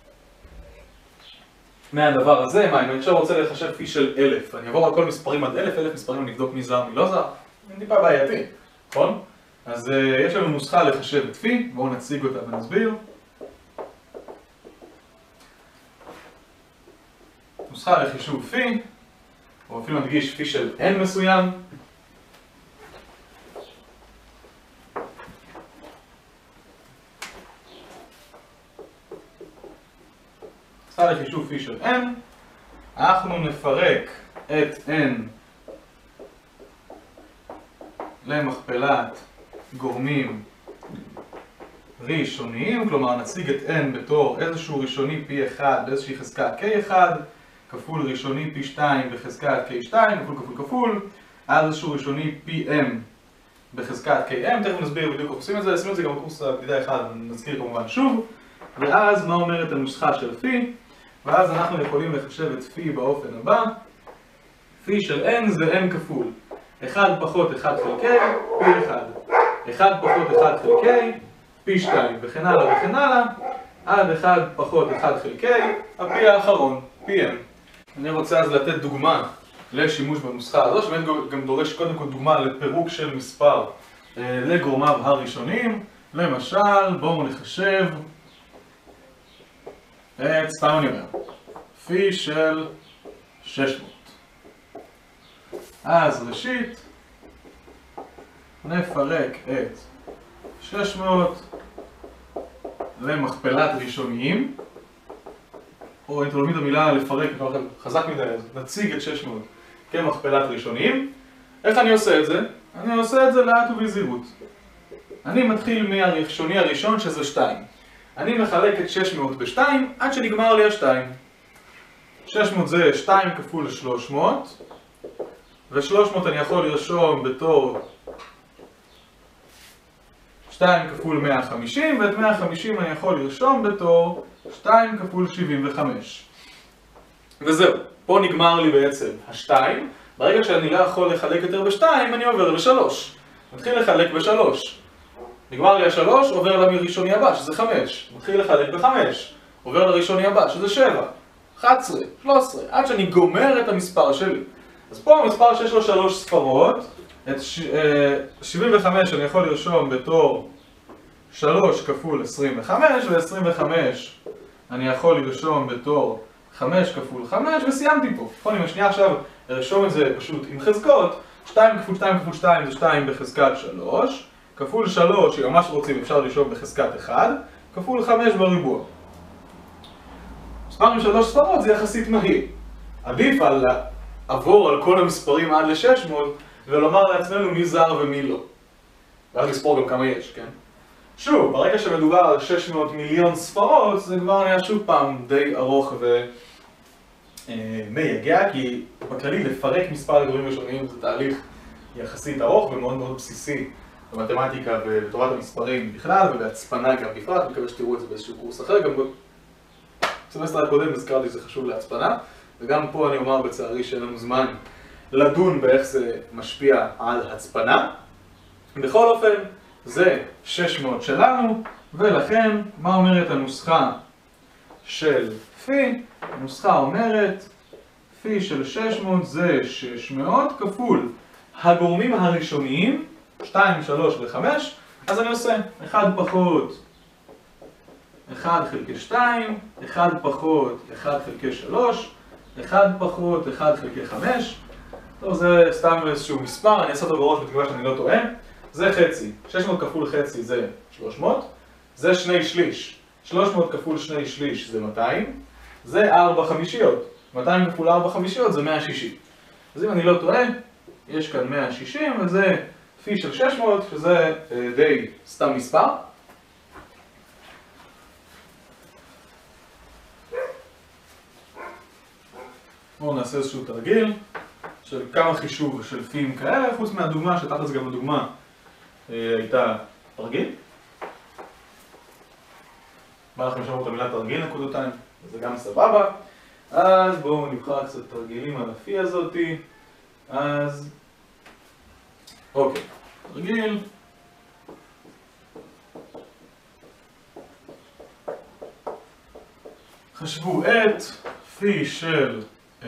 [SPEAKER 1] מהדבר הזה. מה, אם אני עכשיו רוצה לחשב פי של 1000, אני אעבור על כל מספרים עד 1000 מספרים, אני אבדוק מי זר, מי לא זר, זה טיפה בעייתי, נכון? אז יש לנו נוסחה לחשב את פי, בואו נציג אותה ונסביר. נוסחה לחישוב פי, או אפילו נדגיש פי של n מסוים. נוסחה לחישוב פי של n, אנחנו נפרק את n למכפלת גורמים ראשוניים, כלומר נציג את n בתור איזשהו ראשוני פי 1 באיזושהי חזקת k1 כפול ראשוני פי 2 בחזקת k2 כפול כפול כפול על איזשהו ראשוני פי m בחזקת km. תכף נסביר בדיוק איך עושים את זה, עשינו את זה גם בקורס הבדידה אחד, נזכיר כמובן שוב. ואז מה אומרת הנוסחה של פי? ואז אנחנו יכולים לחשב את פי באופן הבא. פי של n זה n כפול 1 פחות 1 חלקי פי 1, 1 פחות 1 חלקי פי 2 וכן הלאה וכן הלאה עד 1 פחות 1 חלקי הפי האחרון, פי m. אני רוצה אז לתת דוגמה לשימוש בנוסחה הזו, שבאמת גם דורש קודם כל דוגמה לפירוק של מספר לגורמיו הראשונים. למשל, בואו נחשב את, סתם אני אומר, פי של 600. אז ראשית נפרק את 600 למכפלת ראשוניים, או אם תלמיד המילה לפרק, חזק מדי, אז נציג את 600 כמכפלת ראשוניים. איך אני עושה את זה? אני עושה את זה לאט ובזהירות. אני מתחיל מהראשוני הראשון שזה 2. אני מחלק את 600 ב-2 עד שנגמר לי ה-2. 600 זה 2 כפול 300, ו-300 אני יכול לרשום בתור 2 כפול 150, ואת 150 אני יכול לרשום בתור 2 כפול 75. וזהו, פה נגמר לי בעצם ה-2. ברגע שאני לא יכול לחלק יותר ב-2, אני עובר ל-3. מתחיל לחלק ב-3. נגמר לי ה-3, עובר לראשוני הבא, שזה 5. מתחיל לחלק ב-5. עובר לראשוני הבא, שזה 7, 11, 13, עד שאני גומר את המספר שלי. אז פה המספר שיש לו 3 ספרות, את 75 אני יכול לרשום בתור 3 כפול 25, ו-25 אני יכול לרשום בתור 5 כפול 5, וסיימתי פה. נכון, אם השנייה עכשיו ארשום את זה פשוט עם חזקות, 2 כפול 2 כפול 2 זה 2 בחזקת 3, כפול 3, אם ממש רוצים אפשר לרשום בחזקת 1, כפול 5 בריבוע. מספר עם 3 ספרות זה יחסית מהיר. עדיף על לעבור על כל המספרים עד ל-600 ולומר לעצמנו מי זר ומי לא. ואז לספור גם כמה יש, כן? שוב, ברגע שמדובר על 600 מיליון ספרות, זה כבר נהיה שוב פעם די ארוך ומייגע, כי בכללי לפרק מספר לגורמים ראשוניים זה תהליך יחסית ארוך ומאוד מאוד בסיסי במתמטיקה ובתורת המספרים בכלל ובהצפנה גם בפרט. אני מקווה שתראו את זה באיזשהו קורס אחר, גם בסמסטר הקודם הזכרתי שזה חשוב להצפנה, וגם פה אני אומר בצערי שאין לנו זמן לדון באיך זה משפיע על הצפנה. בכל אופן, זה 600 שלנו, ולכן מה אומרת הנוסחה של פי? הנוסחה אומרת פי של 600 זה 600 כפול הגורמים הראשוניים 2, 3 ו-5. אז אני עושה 1 פחות 1 חלקי 2, 1 פחות 1 חלקי 3, 1 פחות 1 חלקי 5. טוב, זה סתם איזשהו מספר, אני אעשה אותו בראש בתקווה שאני לא טועה. זה חצי, 600 כפול חצי זה 300, זה 2 שליש, 300 כפול 2 שליש זה 200, זה 4 חמישיות, 200 כפול 4 חמישיות זה 160. אז אם אני לא טועה, יש כאן 160 וזה פי של 600, שזה די סתם מספר. בואו נעשה איזשהו תרגיל של כמה חישוב של פים כאלה, חוץ מהדוגמה, שתכלס גם הדוגמה הייתה תרגיל. בא לכם לשמור את המילה תרגיל נקודותיים, זה גם סבבה. אז בואו נבחר קצת תרגילים על הפי הזאתי. אז אוקיי, תרגיל. חשבו את פי של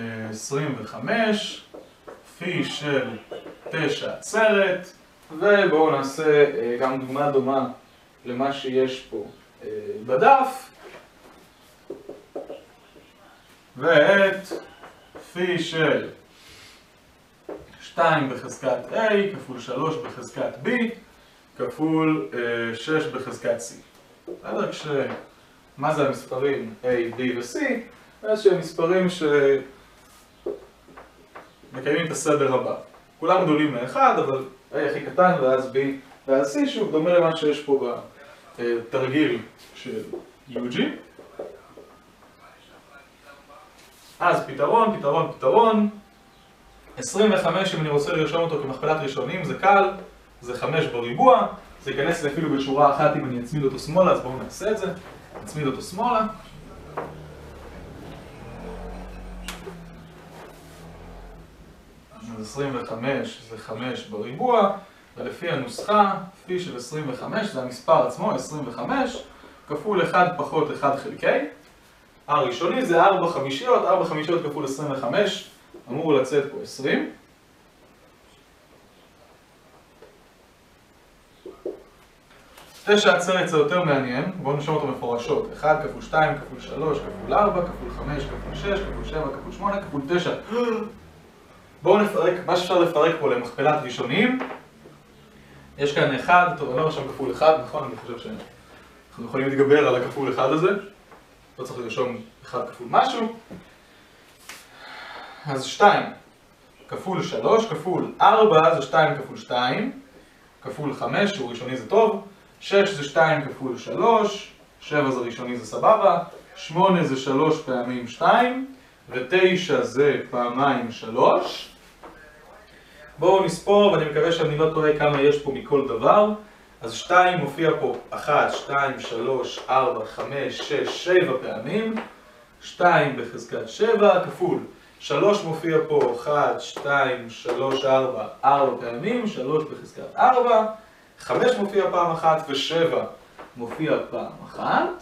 [SPEAKER 1] 25, פי של 9 עצרת, ובואו נעשה גם דוגמה דומה למה שיש פה בדף, ואת פי של 2 בחזקת a כפול 3 בחזקת b כפול 6 בחזקת c. בסדר? מה זה המספרים a, b ו-c? אז שהם מספרים שמקיימים את הסדר הבא. כולם גדולים מאחד, אבל a הכי קטן ואז b ואז c, שוב דומה למה שיש פה בתרגיל של UG. אז פתרון. 25, אם אני רוצה לרשום אותו כמכפלת ראשונים, זה קל, זה 5 בריבוע, זה ייכנס אפילו בשורה אחת אם אני אצמיד אותו שמאלה, אז בואו נעשה את זה. נצמיד אותו שמאלה. אז 25 זה 5 בריבוע, ולפי הנוסחה, פי של 25 זה המספר עצמו, 25, כפול 1 פחות 1 חלקי. הראשוני זה 4 חמישיות, 4 חמישיות כפול 25, אמור לצאת פה 20. תשע עצרת זה יותר מעניין, בואו נרשום אותו מפורשות. 1 כפול 2 כפול 3 כפול 4 כפול 5 כפול 6 כפול 7 כפול 8 כפול 9. בואו נפרק, מה שאפשר לפרק פה למכפלת ראשונים. יש כאן 1, טוב, אני לא רשום כפול 1, נכון? אני חושב שאנחנו יכולים להתגבר על הכפול 1 הזה. לא צריך לרשום 1 כפול משהו. אז 2 כפול 3 כפול 4 זה 2 כפול 2 כפול 5, שהוא ראשוני זה טוב. 6 זה 2 כפול 3, 7 זה ראשוני זה סבבה, 8 זה 3 פעמים 2, ו9 זה פעמיים 3. בואו נספור, ואני מקווה שאני לא טועה כמה יש פה מכל דבר. אז 2 מופיע פה 1, 2, 3, 4, 5, 6, 7 פעמים, 2 בחזקת 7 כפול 3 מופיע פה 1, 2, 3, 4, 4 פעמים, 3 בחזקת 4, 5 מופיע פעם אחת ו7 מופיע פעם אחת,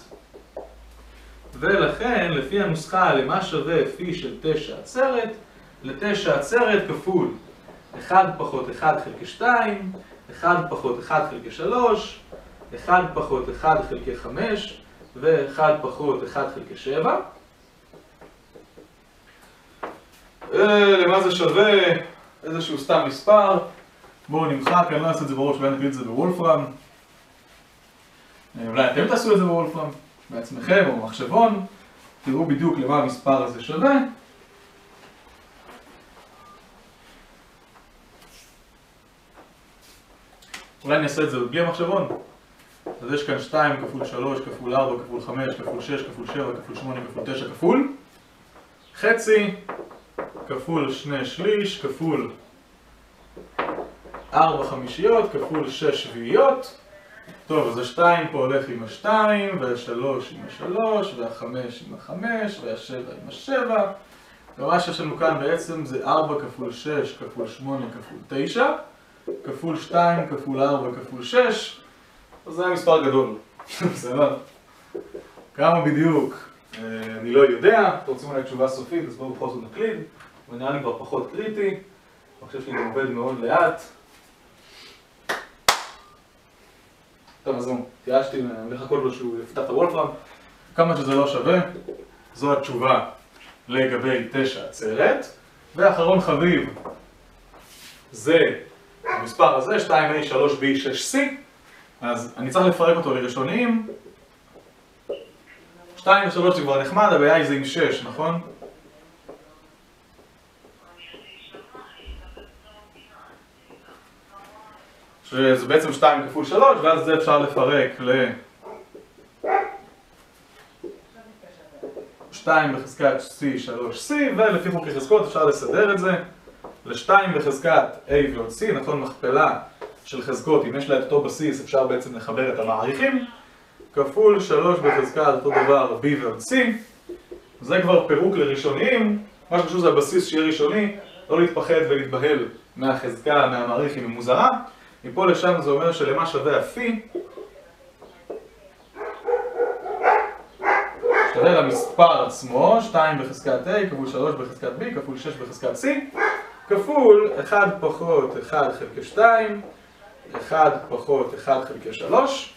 [SPEAKER 1] ולכן לפי הנוסחה למה שווה פי של 9 עצרת, ל9 עצרת כפול 1 פחות 1 חלקי 2, 1 פחות 1 חלקי 3, 1 פחות 1 חלקי 5 ו1 פחות 1 חלקי 7. למה זה שווה? איזשהו סתם מספר. בואו נמחק, אני לא אעשה את זה בראש, אולי נקליט את זה בוולפרם. אולי אתם תעשו את זה בוולפרם, בעצמכם או במחשבון. תראו בדיוק למה המספר הזה שווה. אולי אני אעשה את זה בלי המחשבון. אז יש כאן 2 כפול 3 כפול 4 כפול 5 כפול 6 כפול 7 כפול 8 כפול 9 כפול חצי כפול 2 שליש כפול 4 חמישיות כפול 6 שביעיות. טוב, אז ה-2 פה הולך עם ה-2 וה-3 עם ה-3 וה-5 עם ה-5 וה-7 עם ה-7, ומה שיש לנו כאן בעצם זה 4 כפול 6 כפול 8 כפול 9 כפול 2 כפול 4 כפול 6. אז זה היה מספר גדול. בסדר? כמה בדיוק? אני לא יודע. אתם רוצים אולי תשובה סופית, אז בואו בכל זאת נקליד. זה נראה לי כבר פחות קריטי. אני חושב שאני עובד מאוד לאט. טוב, אז תיאשתי לחכות לו שהוא יפתח את הוולפרם. כמה שזה לא שווה, זו התשובה לגבי 9 עצרת. ואחרון חביב זה המספר הזה, 2a, 3b, 6c. אז אני צריך לפרק אותו לראשונים. 2 ו-3 זה כבר נחמד, הבעיה היא זה עם 6, נכון? שזה בעצם 2 כפול 3, ואז זה אפשר לפרק ל... 2 2 בחזקת c 3c, ולפי חוקי חזקות אפשר לסדר את זה ל2 בחזקת a ועוד c, נכון? מכפלה של חזקות, אם יש לה את אותו בסיס אפשר בעצם לחבר את המעריכים, כפול 3 בחזקת אותו דבר b ועוד c. זה כבר פירוק לראשוניים, מה שחשוב זה הבסיס שיהיה ראשוני, לא להתפחד ולהתבהל מהחזקה, מהמעריך אם היא מוזרה. מפה לשם זה אומר שלמה שווה הפי שווה למספר עצמו, 2 בחזקת a כפול 3 בחזקת b כפול 6 בחזקת c כפול 1 פחות 1 חלקי 2 1 פחות 1 חלקי 3.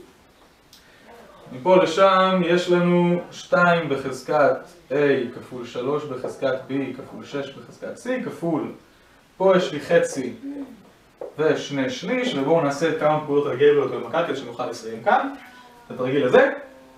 [SPEAKER 1] מפה לשם יש לנו 2 בחזקת a כפול 3 בחזקת b כפול 6 בחזקת c כפול, פה יש לי חצי ושני שליש, ובואו נעשה כמה פעולות אלגבריות במקל כדי שנוכל לסיים כאן את התרגיל הזה.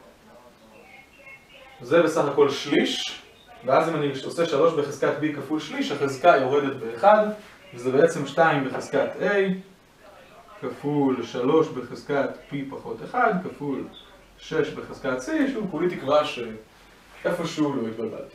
[SPEAKER 1] זה בסך הכל שליש, ואז אם אני עושה 3 בחזקת b כפול שליש, החזקה יורדת ב1, וזה בעצם 2 בחזקת a כפול 3 בחזקת p פחות 1 כפול 6 בחזקת c, שוב כולי תקווה שאיפשהו לא התבלבלתי.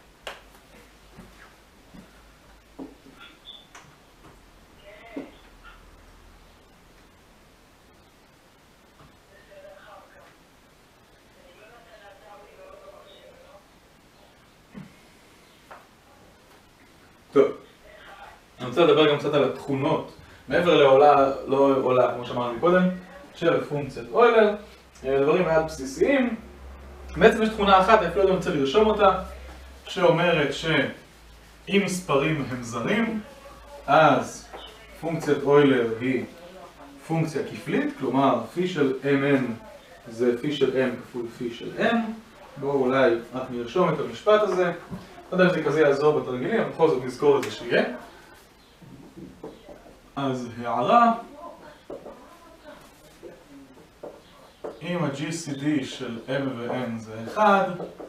[SPEAKER 1] טוב, אני רוצה לדבר גם קצת על התכונות, מעבר לעולה, לא עולה, כמו שאמרנו קודם, של פונקציית אוילר, דברים מעט בסיסיים. בעצם יש תכונה אחת, אני אפילו לא רוצה לרשום אותה, שאומרת שאם מספרים הם זרים, אז פונקציית אוילר היא פונקציה כפלית, כלומר פי של mn זה פי של m כפול פי של n. בואו אולי רק נרשום את המשפט הזה. לא יודע אם זה כזה יעזור בתרגילים, אבל בכל זאת נזכור את זה שיהיה. אז הערה, אם ה-GCD של m ו-n זה 1,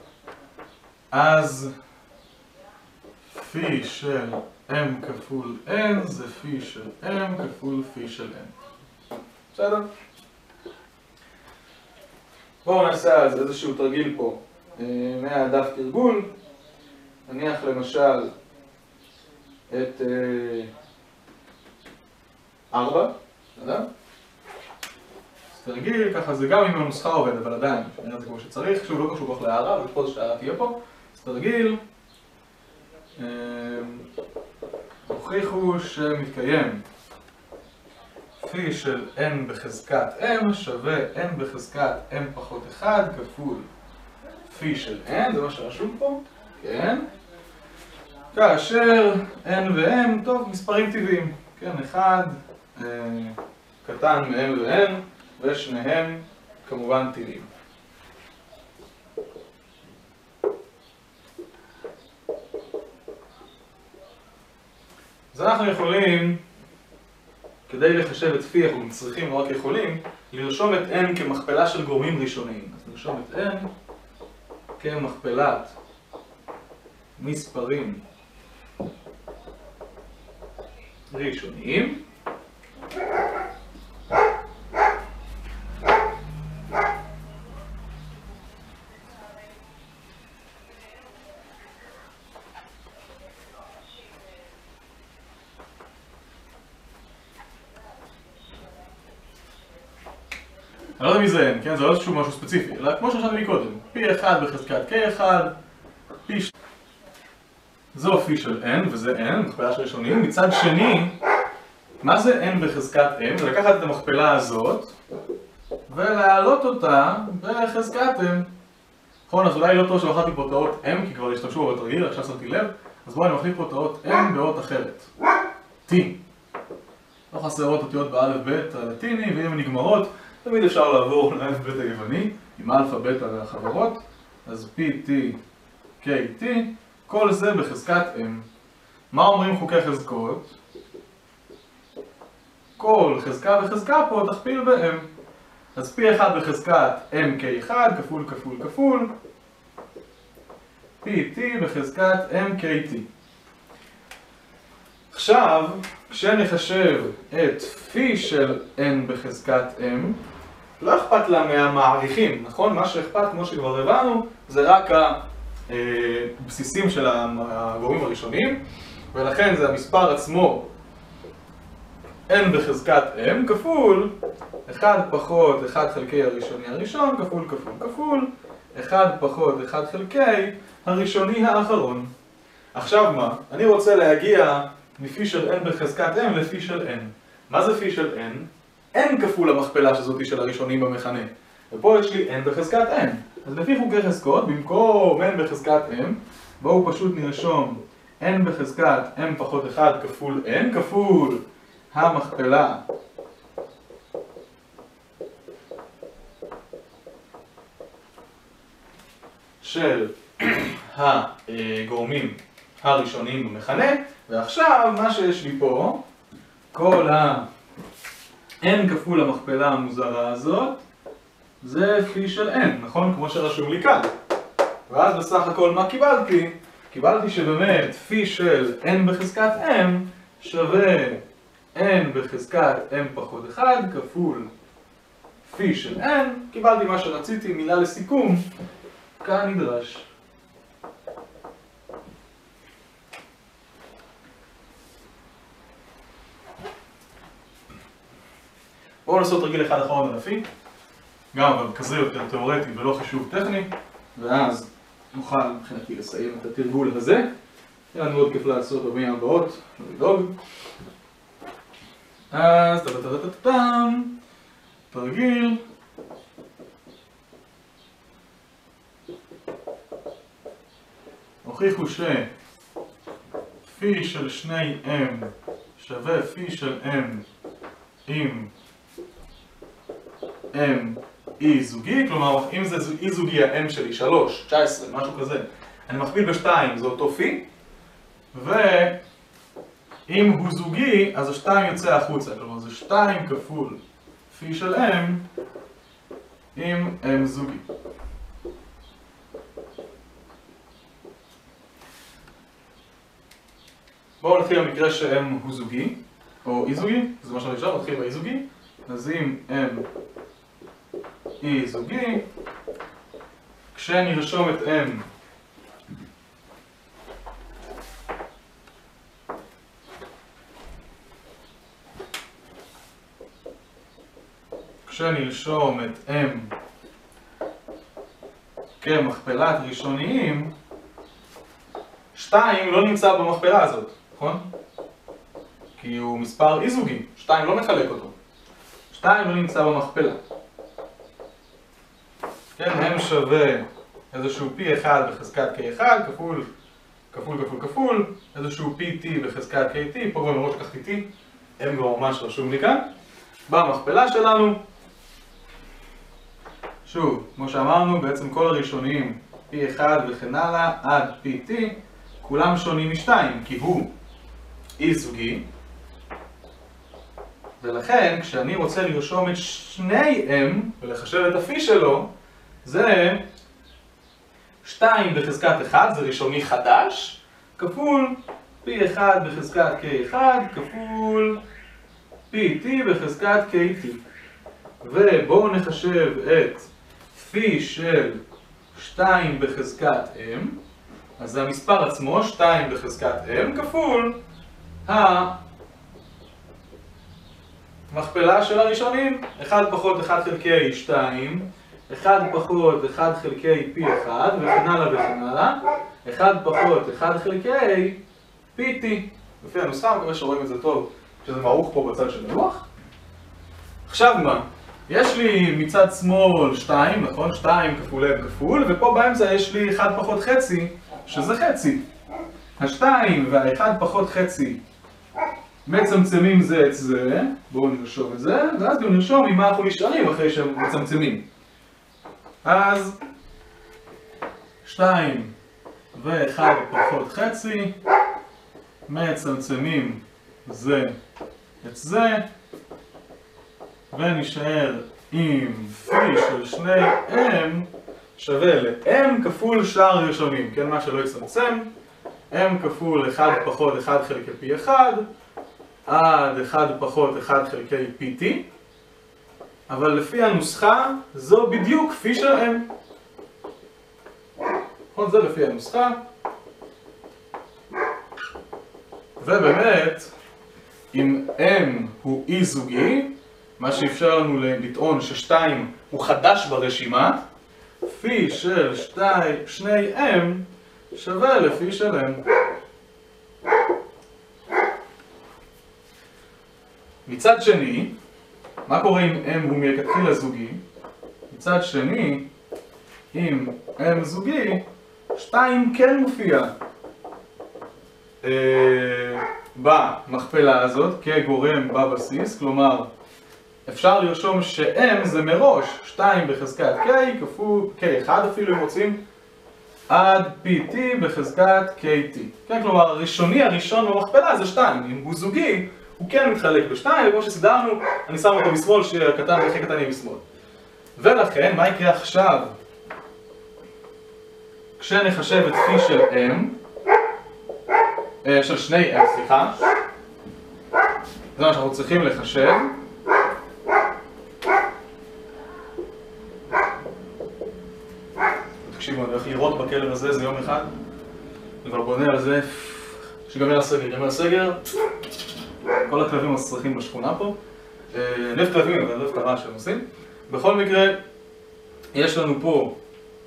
[SPEAKER 1] אז פי של m כפול n זה פי של m כפול פי של n. בסדר? בואו נעשה אז איזשהו תרגיל פה מהדף תרגול. נניח למשל את 4, בסדר? תרגיל, ככה זה גם אם הנוסחה עובד, אבל עדיין, נראה את זה כמו שצריך, שוב לא קשור כך להערה, אבל פה זה שהערה תהיה פה. אז תרגיל, הוכיחו שמתקיים פי של n בחזקת m שווה n בחזקת m פחות 1 כפול פי של n, זה מה שרשום פה, כן? כאשר n ו-m, טוב, מספרים טבעיים, כן, 1 קטן מ-m ו-n ושניהם כמובן טבעיים. אז אנחנו יכולים, כדי לחשב את פי, אנחנו צריכים, לא רק יכולים, לרשום את n כמכפלה של גורמים ראשוניים. אז נרשום את n כמכפלת מספרים ראשוניים. אני לא יודע מי זה n, כן? זה לא איזשהו משהו ספציפי, אלא כמו שחשבתי מקודם, פי 1 בחזקת k1, פי 2. זו פי של n, וזה n, מכפלה של ראשונים. מצד שני, מה זה n בחזקת m? זה לקחת את המכפלה הזאת ולהעלות אותה בחזקת m. נכון, אז אולי לא טוב שלחתי פה תאות m, כי כבר השתמשו בתרגיל, עכשיו שמתי לב. אז בואו אני מחליף פה תאות m באות אחרת, t. לא חסרות אותיות באלף בית הלטיני, ואם הן נגמרות תמיד אפשר לעבור לאלף בית היווני עם אלפא בטא והחברות. אז pt, kt, כל זה בחזקת m. מה אומרים חוקי חזקות? כל חזקה וחזקה פה תכפיל ב-m. אז פי 1 בחזקת mk1 כפול כפול כפול pt בחזקת mkt. עכשיו, כשנחשב את פי של n בחזקת m, לא אכפת לה מהמעריכים, נכון? מה שאכפת, כמו שכבר הבנו, זה רק הבסיסים של הגורמים הראשונים, ולכן זה המספר עצמו n בחזקת m כפול 1 פחות 1 חלקי הראשוני הראשון כפול כפול כפול 1 פחות 1 חלקי הראשוני האחרון. עכשיו מה? אני רוצה להגיע מפי של n בחזקת m לפי של n. מה זה פי של n? n כפול המכפלה שזאתי של הראשונים במכנה. ופה יש לי n בחזקת m. אז לפי חוקי חזקות, במקום n בחזקת m, בואו פשוט נרשום n בחזקת m פחות 1 כפול n כפול המכפלה של הגורמים הראשונים במכנה. ועכשיו מה שיש לי פה, כל ה-n כפול המכפלה המוזרה הזאת זה פי של n, נכון? כמו שרשום לי כאן. ואז בסך הכל מה קיבלתי? קיבלתי שבאמת פי של n בחזקת m שווה n בחזקת m פחות 1 כפול פי של n. קיבלתי מה שרציתי, מילה לסיכום, כנדרש. בואו נעשות רגיל אחד אחרון על הפי, גם אבל כזה יותר תיאורטי ולא חישוב טכני, ואז נוכל מבחינתי לסיים את התרגול הזה. יהיה לנו עוד כיף לעשות במילים הבאות, לא לדאוג. אז טה-טה-טה-טה-טם, תרגיל. הוכיחו שפי של שני m שווה פי של m אם m אי זוגי, כלומר אם זה אי זוגי ה-m שלי 3, 19, משהו כזה, אני מכפיל ב2, זה אותו פי, ואם הוא זוגי אז ה2 יוצא החוצה, כלומר זה 2 כפול פי של m אם m זוגי. בואו נתחיל במקרה ש-m הוא זוגי, או אי זוגי, זה מה שאני חושב, נתחיל באי זוגי. אז אם m אי זוגי, כשנרשום את m כשנרשום את m כמכפלת ראשוניים, 2 לא נמצא במכפלה הזאת, נכון? כי הוא מספר אי זוגי, 2 לא מחלק אותו. 2 לא נמצא במכפלה. כן, m שווה איזשהו פי 1 בחזקת k1 כפול כפול כפול כפול איזשהו פי t בחזקת kt, פה כבר מראש לקחתי t, m כבר ממש רשום לי כאן, במכפלה שלנו. שוב, כמו שאמרנו, בעצם כל הראשונים פי 1 וכן הלאה עד פי t, כולם שונים מ2, כי הוא אי זוגי, ולכן כשאני רוצה לרשום את שני m ולחשב את הפי שלו, זה 2 בחזקת 1, זה ראשוני חדש, כפול פי 1 בחזקת k1 כפול פי t בחזקת kt. ובואו נחשב את פי של 2 בחזקת m, אז זה המספר עצמו, 2 בחזקת m כפול המכפלה של הראשונים, 1 פחות 1 חלקי 2, 1 פחות 1 חלקי פי 1 וכן הלאה וכן הלאה, 1 פחות 1 חלקי פי t. לפי הנוסחה, אני מקווה שרואים את זה טוב, שזה מערוך פה בצד של הלוח. עכשיו מה? יש לי מצד שמאל 2, נכון? 2 כפול m כפול, ופה באמצע יש לי 1 פחות חצי, שזה חצי. ה2 וה1 פחות חצי מצמצמים זה את זה, בואו נרשום את זה, ואז גם נרשום ממה אנחנו נשארים אחרי שהם מצמצמים. אז 2 ו1 פחות חצי מצמצמים זה את זה, ונשאר עם פי של שני m שווה ל-m כפול שאר ראשונים, כן, מה שלא יצמצם, m כפול 1 פחות 1 חלקי פי 1 עד 1 פחות 1 חלקי פי t, אבל לפי הנוסחה זו בדיוק פי של m. נכון? זה לפי הנוסחה. ובאמת, אם M הוא אי זוגי, מה שאפשר לנו לטעון ש2 הוא חדש ברשימה, פי של 2M שווה לפי של M. מצד שני, מה קורה אם M הוא מלכתחילה זוגי? מצד שני, אם M זוגי, 2 כן מופיע במכפלה הזאת כגורם בבסיס, כלומר אפשר לרשום ש-M זה מראש 2 בחזקת K כפול K1 אפילו אם רוצים עד PT בחזקת KT. כן, כלומר הראשון במכפלה זה 2, אם הוא זוגי הוא כן מתחלק ב2, וכמו שסידרנו אני שם אותו בשמאל שהקטן והכי קטן יהיה בשמאל. ולכן מה יקרה עכשיו כשנחשב את פי של M של שני M, סליחה, זה מה שאנחנו צריכים לחשב. תקשיבו, אני הולך לראות בכלב הזה, זה יום אחד אני כבר בונה על זה שיגמר הסגר, יגמר הסגר כל הכלבים מסריחים בשכונה פה. אני אוהב כלבים, אבל אני אוהב את הרעש שהם עושים. בכל מקרה, יש לנו פה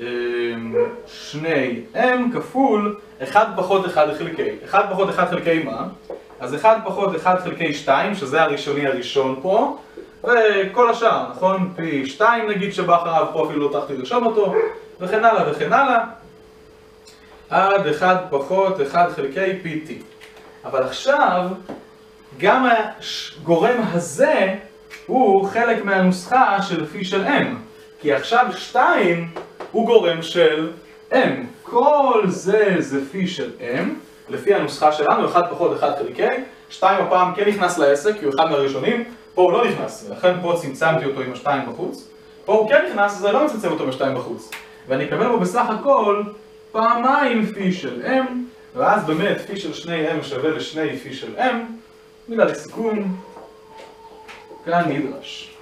[SPEAKER 1] שני M כפול 1 פחות 1 חלקי. 1 פחות 1 חלקי מה? אז 1 פחות 1 חלקי 2, שזה הראשוני הראשון פה, וכל השאר, נכון? פי 2 נגיד שבא אחריו, פה אפילו לא תחתי לרשום אותו, וכן הלאה וכן הלאה, עד 1 פחות 1 חלקי פי T. אבל עכשיו, גם הגורם הזה הוא חלק מהנוסחה של פי של M. כי עכשיו 2 הוא גורם של M. כל זה פי של M, לפי הנוסחה שלנו, 1 פחות 1 חלקי. 2 הפעם כן נכנס לעסק, כי הוא אחד מהראשונים. פה הוא לא נכנס, ולכן פה צמצמתי אותו עם ה2 בחוץ. פה הוא כן נכנס, אז אני לא מצמצם אותו ב2 בחוץ. ואני אקבל בו בסך הכל פעמיים פי של M, ואז באמת פי של 2M שווה לשני פי של M. מילה לסיכום, כאן נדרש.